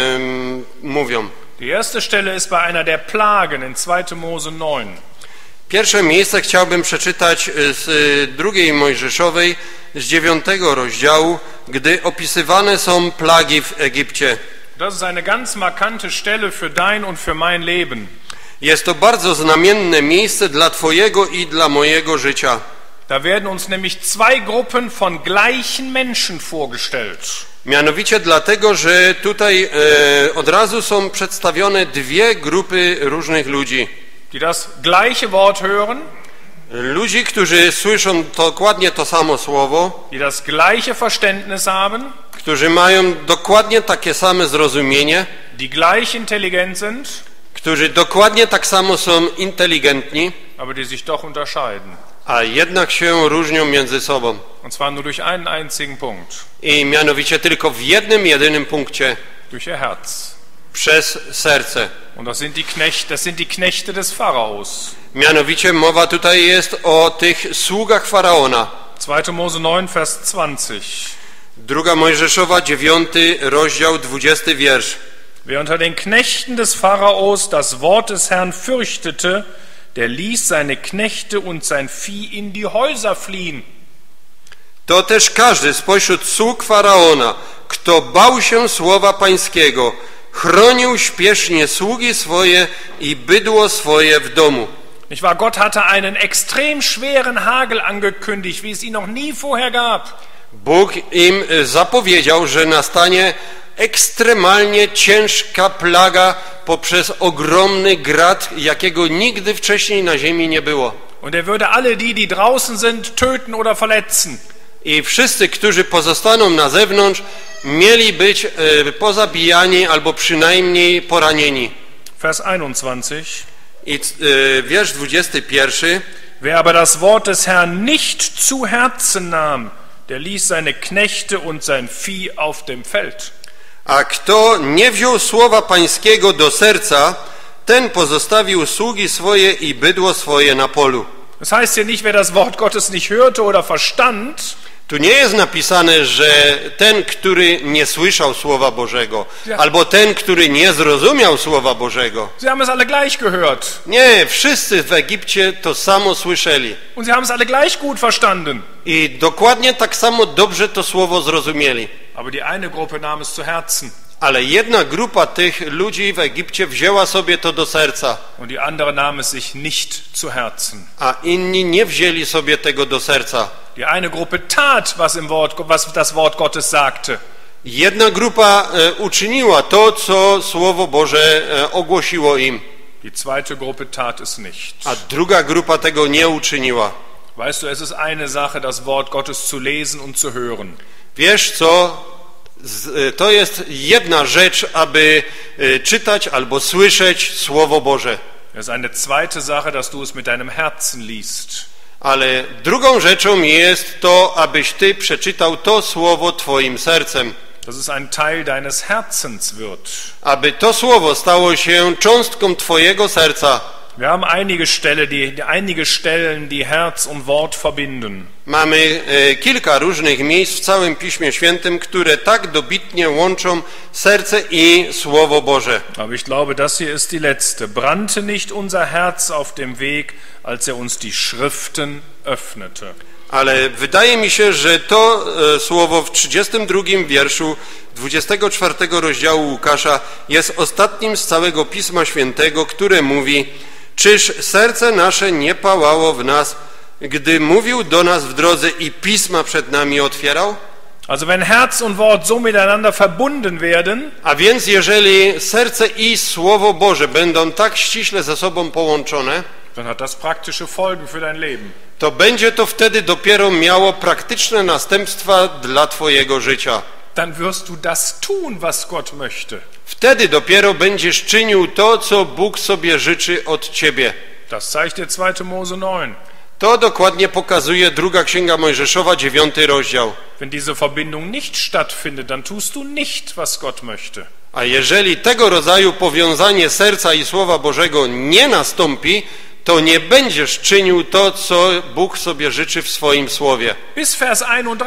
S2: mówią.
S1: Die erste Stelle ist bei einer der Plagen in 2. Mose 9.
S2: Pierwsze miejsce chciałbym przeczytać z drugiej Mojżeszowej, z 9 rozdziału, gdy opisywane są plagi w Egipcie.
S1: Das ist eine ganz markante Stelle für dein und für mein Leben.
S2: Jest to bardzo znamienne miejsce dla Twojego i dla mojego życia.
S1: Da werden uns nämlich zwei Gruppen von gleichen Menschen vorgestellt.
S2: Mianowicie dlatego, że tutaj od razu są przedstawione dwie grupy różnych ludzi.
S1: Die das gleiche Wort hören,
S2: Ludzi, którzy słyszą dokładnie to samo słowo,
S1: die das gleiche Verständnis haben,
S2: którzy mają dokładnie takie same zrozumienie,
S1: die gleich intelligent sind,
S2: którzy dokładnie tak samo są inteligentni,
S1: aber die sich doch unterscheiden.
S2: a jednak się różnią między sobą.
S1: Und zwar nur durch einen einzigen Punkt,
S2: I mianowicie tylko w jednym, jedynym punkcie,
S1: durch ihr Herz.
S2: przez serce.
S1: Und das sind die Knechte des Pharaos.
S2: Mianowicie mowa tutaj jest o tych sługach Faraona.
S1: 2. Mose 9, Vers 20.
S2: Druga Mojżeszowa, 9 rozdział, 20 wiersz.
S1: Wer unter den Knechten des Pharaos das Wort des Herrn fürchtete, der ließ seine Knechte und sein Vieh in die Häuser fliehen.
S2: To też każdy spośród sług Faraona, kto bał się słowa pańskiego, chronił śpiesznie sługi swoje i bydło swoje w domu.
S1: Nicht wahr? Gott hatte einen extrem schweren Hagel angekündigt, wie es ihn noch nie vorher gab.
S2: Bóg im zapowiedział, że nastanie ekstremalnie ciężka plaga poprzez ogromny grad, jakiego nigdy wcześniej na ziemi nie było.
S1: Und er würde alle die draußen sind, töten oder verletzen.
S2: I wszyscy, którzy pozostaną na zewnątrz, mieli być pozabijani albo przynajmniej poranieni.
S1: Vers 21.
S2: I wiersz 21.
S1: Wer aber das Wort des Herrn nicht zu Herzen nahm, der ließ seine Knechte und sein Vieh auf dem Feld.
S2: A kto nie wziął słowa pańskiego do serca, ten pozostawił sługi swoje i bydło swoje na polu.
S1: Das heißt ja nicht, wer das Wort Gottes nicht hörte oder verstand,
S2: Tu nie jest napisane, że ten, który nie słyszał Słowa Bożego, albo ten, który nie zrozumiał Słowa Bożego.
S1: sie haben es alle gleich gehört.
S2: Nie, wszyscy w Egipcie to samo słyszeli.
S1: Und sie haben es alle gleich gut verstanden.
S2: I dokładnie tak samo dobrze to Słowo zrozumieli.
S1: Aber die eine Gruppe nahm es zu Herzen
S2: Ale jedna grupa tych ludzi w Egipcie wzięła sobie to do serca,
S1: und die andere nahm es sich nicht zu Herzen.
S2: a inni nie wzięli sobie tego do serca.
S1: Die eine Gruppe tat, was das Wort Gottes sagte.
S2: Jedna grupa uczyniła to, co Słowo Boże ogłosiło im,
S1: Die zweite Gruppe tat es nicht.
S2: a druga grupa tego nie uczyniła.
S1: Weißt du, es ist eine Sache, das Wort Gottes zu lesen und zu hören.
S2: Wiesz co? To jest jedna rzecz, aby czytać albo słyszeć Słowo Boże.
S1: Es ist eine zweite Sache, dass du es mit deinem Herzen liest.
S2: Ale drugą rzeczą jest to, abyś ty przeczytał to Słowo twoim sercem.
S1: Dass es ein Teil deines Herzens wird.
S2: Aby to Słowo stało się cząstką twojego serca.
S1: Wir haben einige Stellen, die Herz und Wort verbinden.
S2: Mamy kilka różnych miejsc w całym Piśmie Świętym, które tak dobitnie łączą serce i Słowo Boże.
S1: Aber ich glaube, das hier ist die letzte. Brannte nicht unser Herz auf dem Weg, als er uns die Schriften öffnete.
S2: Ale wydaje mi się, że to słowo w 32 wierszu 24 rozdziału Łukasza jest ostatnim z całego Pisma Świętego, które mówi: czyż serce nasze nie pałało w nas, gdy mówił do nas w drodze i Pisma przed nami otwierał?
S1: Also wenn Herz und Wort so miteinander verbunden werden,
S2: A więc jeżeli serce i Słowo Boże będą tak ściśle ze sobą połączone,
S1: dann hat das praktische Folgen für dein Leben.
S2: to będzie to wtedy dopiero miało praktyczne następstwa dla twojego życia.
S1: Dann wirst du das tun, was Gott möchte.
S2: Wtedy dopiero będziesz czynił to, co Bóg sobie życzy od ciebie.
S1: Das zeigt der 2. Mose 9.
S2: To dokładnie pokazuje 2 Księga Mojżeszowa, 9 rozdział.
S1: Wenn diese Verbindung nicht stattfindet, dann tust du nicht, was Gott möchte.
S2: A jeżeli tego rodzaju powiązanie serca i Słowa Bożego nie nastąpi, to nie będziesz czynił to, co Bóg sobie życzy w swoim Słowie.
S1: Bis Vers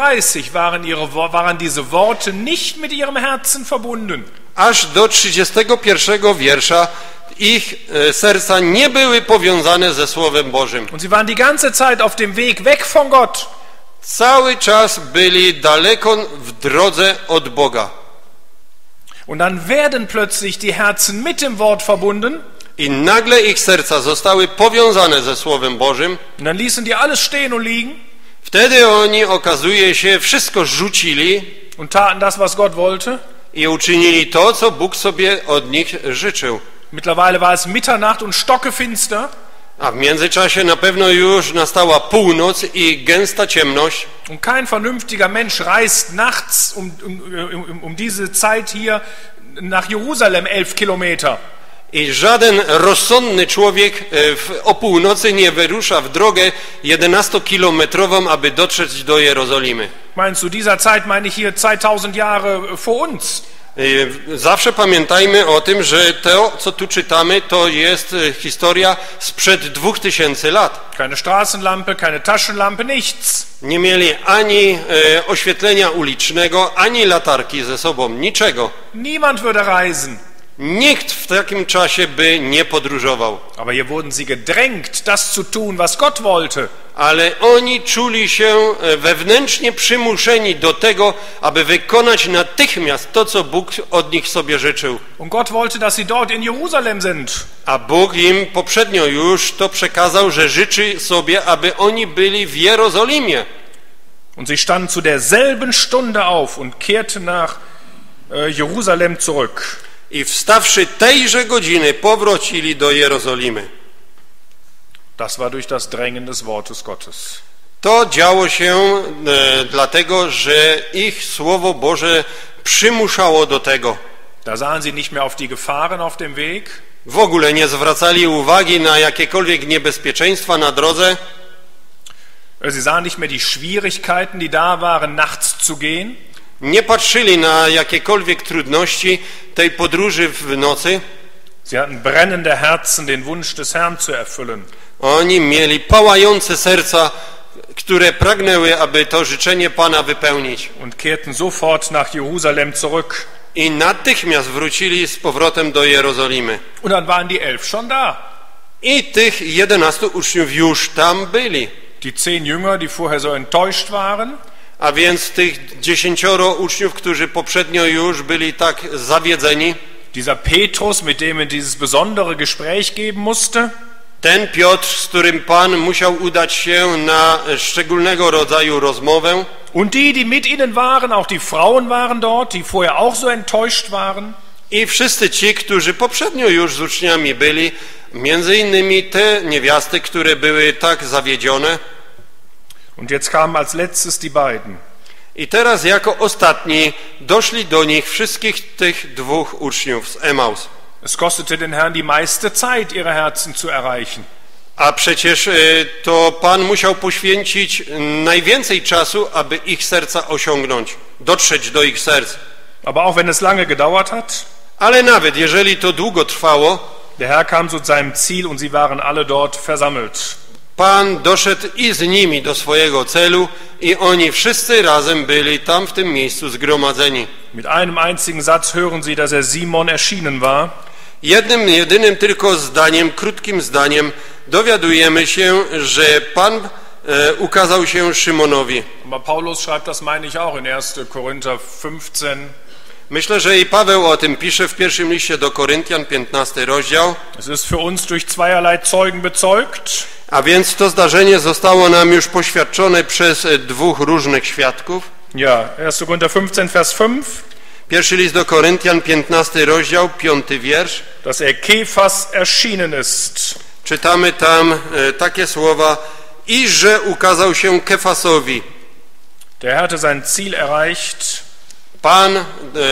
S1: 31 waren diese Worte nicht mit ihrem Herzen verbunden.
S2: Aż do 31 wiersza ich serca nie były powiązane ze Słowem Bożym.
S1: Und sie waren die ganze Zeit auf dem Weg weg von Gott.
S2: Cały czas byli daleko w drodze od Boga.
S1: Und dann werden plötzlich die Herzen mit dem Wort verbunden.
S2: I nagle ich serca zostały powiązane ze Słowem Bożym.
S1: Und dann ließen die alles stehen und liegen.
S2: Wtedy oni, okazuje się, wszystko rzucili
S1: Und taten das, was Gott wollte.
S2: i uczynili to, co Bóg sobie od nich życzył.
S1: Mittlerweile war es Mitternacht und stockefinster.
S2: A w międzyczasie na pewno już nastała północ i gęsta ciemność.
S1: Und kein vernünftiger Mensch reist nachts um diese Zeit hier nach Jerusalem 11 Kilometer.
S2: I żaden rozsądny człowiek o północy nie wyrusza w drogę 11-kilometrową, aby dotrzeć do Jerozolimy.
S1: Meinst du, dieser Zeit meine ich hier 2000 Jahre vor uns?
S2: Zawsze pamiętajmy o tym, że to, co tu czytamy, to jest historia sprzed 2000 lat.
S1: Keine Straßenlampe, keine Taschenlampe, nichts.
S2: Nie mieli ani oświetlenia ulicznego, ani latarki ze sobą, niczego.
S1: Niemand würde reisen.
S2: Nikt w takim czasie by nie podróżował.
S1: Aber hier wurden sie gedrängt, das zu tun, was Gott wollte.
S2: Ale oni czuli się wewnętrznie przymuszeni do tego, aby wykonać natychmiast to, co Bóg od nich sobie życzył.
S1: Und Gott wollte, dass sie dort in Jerusalem sind.
S2: A Bóg im poprzednio już to przekazał, że życzy sobie, aby oni byli w Jerozolimie.
S1: Und sie standen zu derselben Stunde auf und kehrten nach Jerusalem zurück.
S2: I wstawszy tejże godziny powrócili do Jerozolimy.
S1: Das war durch das Drängen des Wortes Gottes.
S2: To działo się dlatego, że ich Słowo Boże przymuszało do tego.
S1: Da sahen sie nicht mehr auf die Gefahren auf dem Weg.
S2: W ogóle nie zwracali uwagi na jakiekolwiek niebezpieczeństwa na drodze.
S1: Sie sahen nicht mehr die Schwierigkeiten, die da waren, nachts zu gehen.
S2: Nie patrzyli na jakiekolwiek trudności tej podróży w nocy.
S1: Sie hatten brennende Herzen, den Wunsch des Herrn zu erfüllen.
S2: Oni mieli pałające serca, które pragnęły, aby to życzenie Pana wypełnić.
S1: Und kehrten sofort nach Jerusalem zurück.
S2: I natychmiast wrócili z powrotem do Jerozolimy.
S1: Und dann waren die 11 schon da.
S2: I tych 11 uczniów już tam byli.
S1: Die 10 Jünger, die vorher so enttäuscht waren.
S2: A więc tych 10 uczniów, którzy poprzednio już byli tak zawiedzeni.
S1: Dieser Petrus, mit dem er dieses besondere Gespräch geben musste.
S2: Ten Piotr, z którym Pan musiał udać się na szczególnego rodzaju rozmowę.
S1: Und die mit ihnen waren, auch die Frauen waren dort, die vorher auch so enttäuscht waren.
S2: I wszyscy ci, którzy poprzednio już z uczniami byli, między innymi te niewiasty, które były tak zawiedzione.
S1: Und jetzt kamen als letztes die beiden.
S2: I teraz jako ostatni doszli do nich wszystkich tych dwóch uczniów z Emaus.
S1: Es kostete den Herrn die meiste Zeit, ihre Herzen zu erreichen.
S2: A przecież to Pan musiał poświęcić najwięcej czasu, aby ich serca osiągnąć, dotrzeć do ich serc.
S1: Aber auch wenn es lange gedauert hat,
S2: Ale nawet jeżeli to długo trwało,
S1: der Herr kam zu seinem Ziel und sie waren alle dort versammelt.
S2: Pan doszedł i z nimi do swojego celu i oni wszyscy razem byli tam w tym miejscu zgromadzeni.
S1: Mit einem einzigen Satz hören sie, dass er Simon erschienen war.
S2: Jedynym tylko zdaniem, krótkim zdaniem dowiadujemy się, że Pan ukazał się Szymonowi.
S1: Aber Paulus schreibt das, meine ich, auch in 1. Korinther 15.
S2: Myślę, że i Paweł o tym pisze w pierwszym liście do Koryntian, 15 rozdział.
S1: Es ist für uns durch zweierlei Zeugen bezeugt.
S2: A więc to zdarzenie zostało nam już poświadczone przez dwóch różnych świadków.
S1: Ja, 1. Korinther 15, Vers 5.
S2: Pierwszy list do Koryntian, 15 rozdział, 5 wiersz.
S1: Dass Kephas erschienen ist.
S2: Czytamy tam takie słowa: i że ukazał się Kefasowi.
S1: Der hatte sein Ziel erreicht.
S2: Pan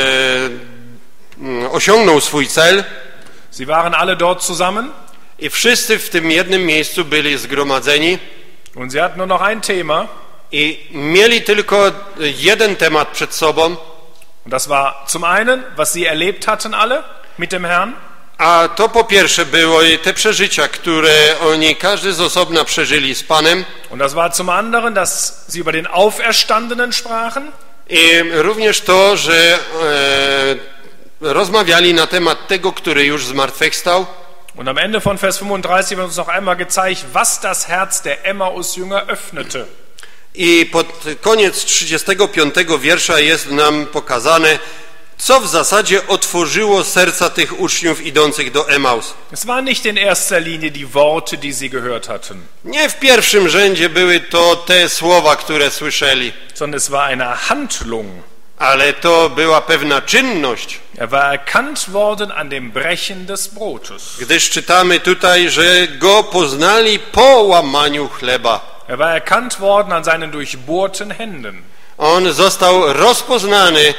S2: osiągnął swój cel
S1: Sie waren alle dort zusammen.
S2: i wszyscy w tym jednym miejscu byli zgromadzeni
S1: Und sie hatten nur noch ein Thema.
S2: i mieli tylko jeden temat przed sobą.
S1: Und das war zum einen, was sie erlebt hatten alle mit dem Herrn.
S2: A to po pierwsze było te przeżycia, które oni każdy z osobna przeżyli z Panem.
S1: Und das war zum anderen, dass sie über den Auferstandenen sprachen.
S2: I również to, że rozmawiali na temat tego, który już zmartwychwstał.
S1: Und am Ende von Vers 35 wird uns noch einmal gezeigt, was das Herz der Emmaus-Jünger öffnete.
S2: I pod koniec 35 wiersza jest nam pokazane, co w zasadzie otworzyło serca tych uczniów idących do Emaus.
S1: Es waren nicht in erster Linie die Worte, die sie gehört hatten,
S2: Nie w pierwszym rzędzie były to te słowa, które słyszeli,
S1: sondern es war eine Handlung.
S2: ale to była pewna czynność.
S1: Er war erkannt worden an dem Brechen des Brotes.
S2: Gdyż czytamy tutaj, że go poznali po łamaniu chleba.
S1: Er war erkannt worden an seinen durchbohrten Händen.
S2: On został rozpoznany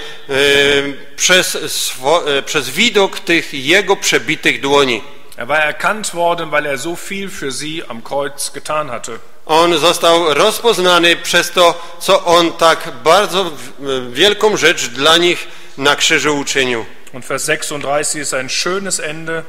S2: przez widok tych jego przebitych dłoni.
S1: Er war erkannt worden, weil er so viel für sie am Kreuz getan hatte.
S2: On został rozpoznany przez to, co on tak bardzo wielką rzecz dla nich na krzyżu uczynił.
S1: Und Vers 36 ist ein schönes Ende.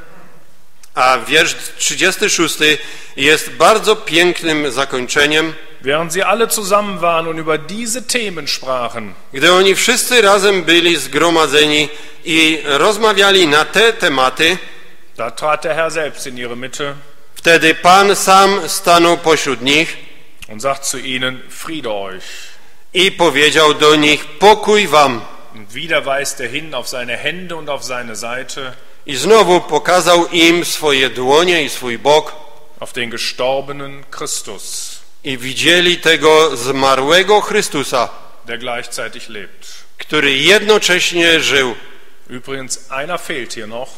S2: A wiersz 36 jest bardzo pięknym zakończeniem.
S1: Während sie alle zusammen waren und über diese Themen sprachen,
S2: Gdy oni wszyscy razem byli zgromadzeni i rozmawiali na te tematy,
S1: da trat der Herr selbst in ihre Mitte
S2: wtedy Pan sam stanął pośród nich
S1: und sagt zu ihnen, Friede euch.
S2: i powiedział do nich: pokój wam.
S1: Und wieder weist er hin auf seine Hände und auf seine Seite,
S2: I znowu pokazał im swoje dłonie i swój bok
S1: auf den gestorbenen Christus,
S2: i widzieli tego zmarłego Chrystusa,
S1: der gleichzeitig lebt.
S2: który jednocześnie żył.
S1: Übrigens, einer fehlt hier noch.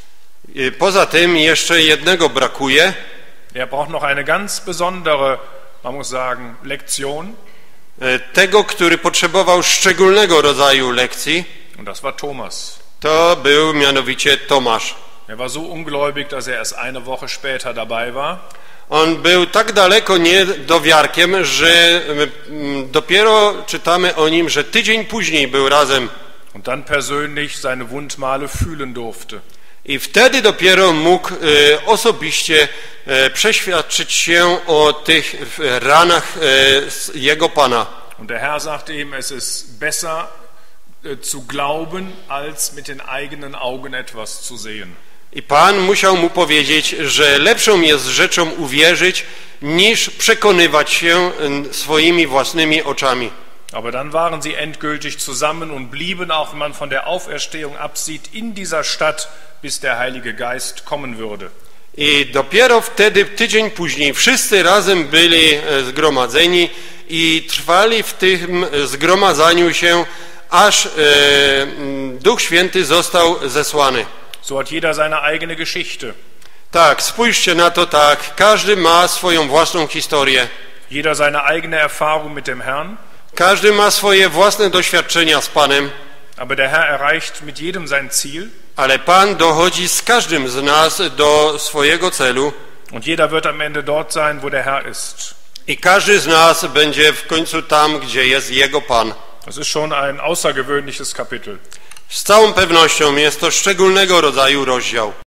S2: I poza tym jeszcze jednego brakuje.
S1: Er braucht noch eine ganz besondere, man muss sagen, Lektion.
S2: Tego, który potrzebował szczególnego rodzaju lekcji,
S1: Und das war Thomas.
S2: to był mianowicie Tomasz.
S1: Er war so ungläubig, dass er erst eine Woche später dabei war.
S2: On był tak daleko niedowiarkiem, że dopiero czytamy o nim, że tydzień później był razem.
S1: Und dann persönlich seine Wundmale fühlen durfte.
S2: I wtedy dopiero mógł osobiście przeświadczyć się o tych ranach jego Pana.
S1: Und der Herr sagte ihm, es ist besser zu glauben, als mit den eigenen Augen etwas zu sehen.
S2: I Pan musiał mu powiedzieć, że lepszą jest rzeczą uwierzyć, niż przekonywać się swoimi własnymi oczami.
S1: Aber dann waren sie endgültig zusammen und blieben, auch wenn man von der Auferstehung absieht, in dieser Stadt, bis der Heilige Geist kommen würde.
S2: I dopiero wtedy, tydzień później, wszyscy razem byli zgromadzeni i trwali w tym zgromadzaniu się, aż Duch Święty został zesłany.
S1: So hat jeder seine eigene Geschichte.
S2: Tak, spójrzcie na to tak, każdy ma swoją własną historię.
S1: Jeder seine eigene Erfahrung mit dem Herrn.
S2: Każdy ma swoje własne doświadczenia z Panem,
S1: Aber der Herr erreicht mit jedem sein Ziel.
S2: ale Pan dochodzi z każdym z nas do swojego celu
S1: Und jeder wird am Ende dort sein, wo der Herr ist.
S2: i każdy z nas będzie w końcu tam, gdzie jest Jego Pan.
S1: Das ist schon ein außergewöhnliches Kapitel.
S2: Z całą pewnością jest to szczególnego rodzaju rozdział.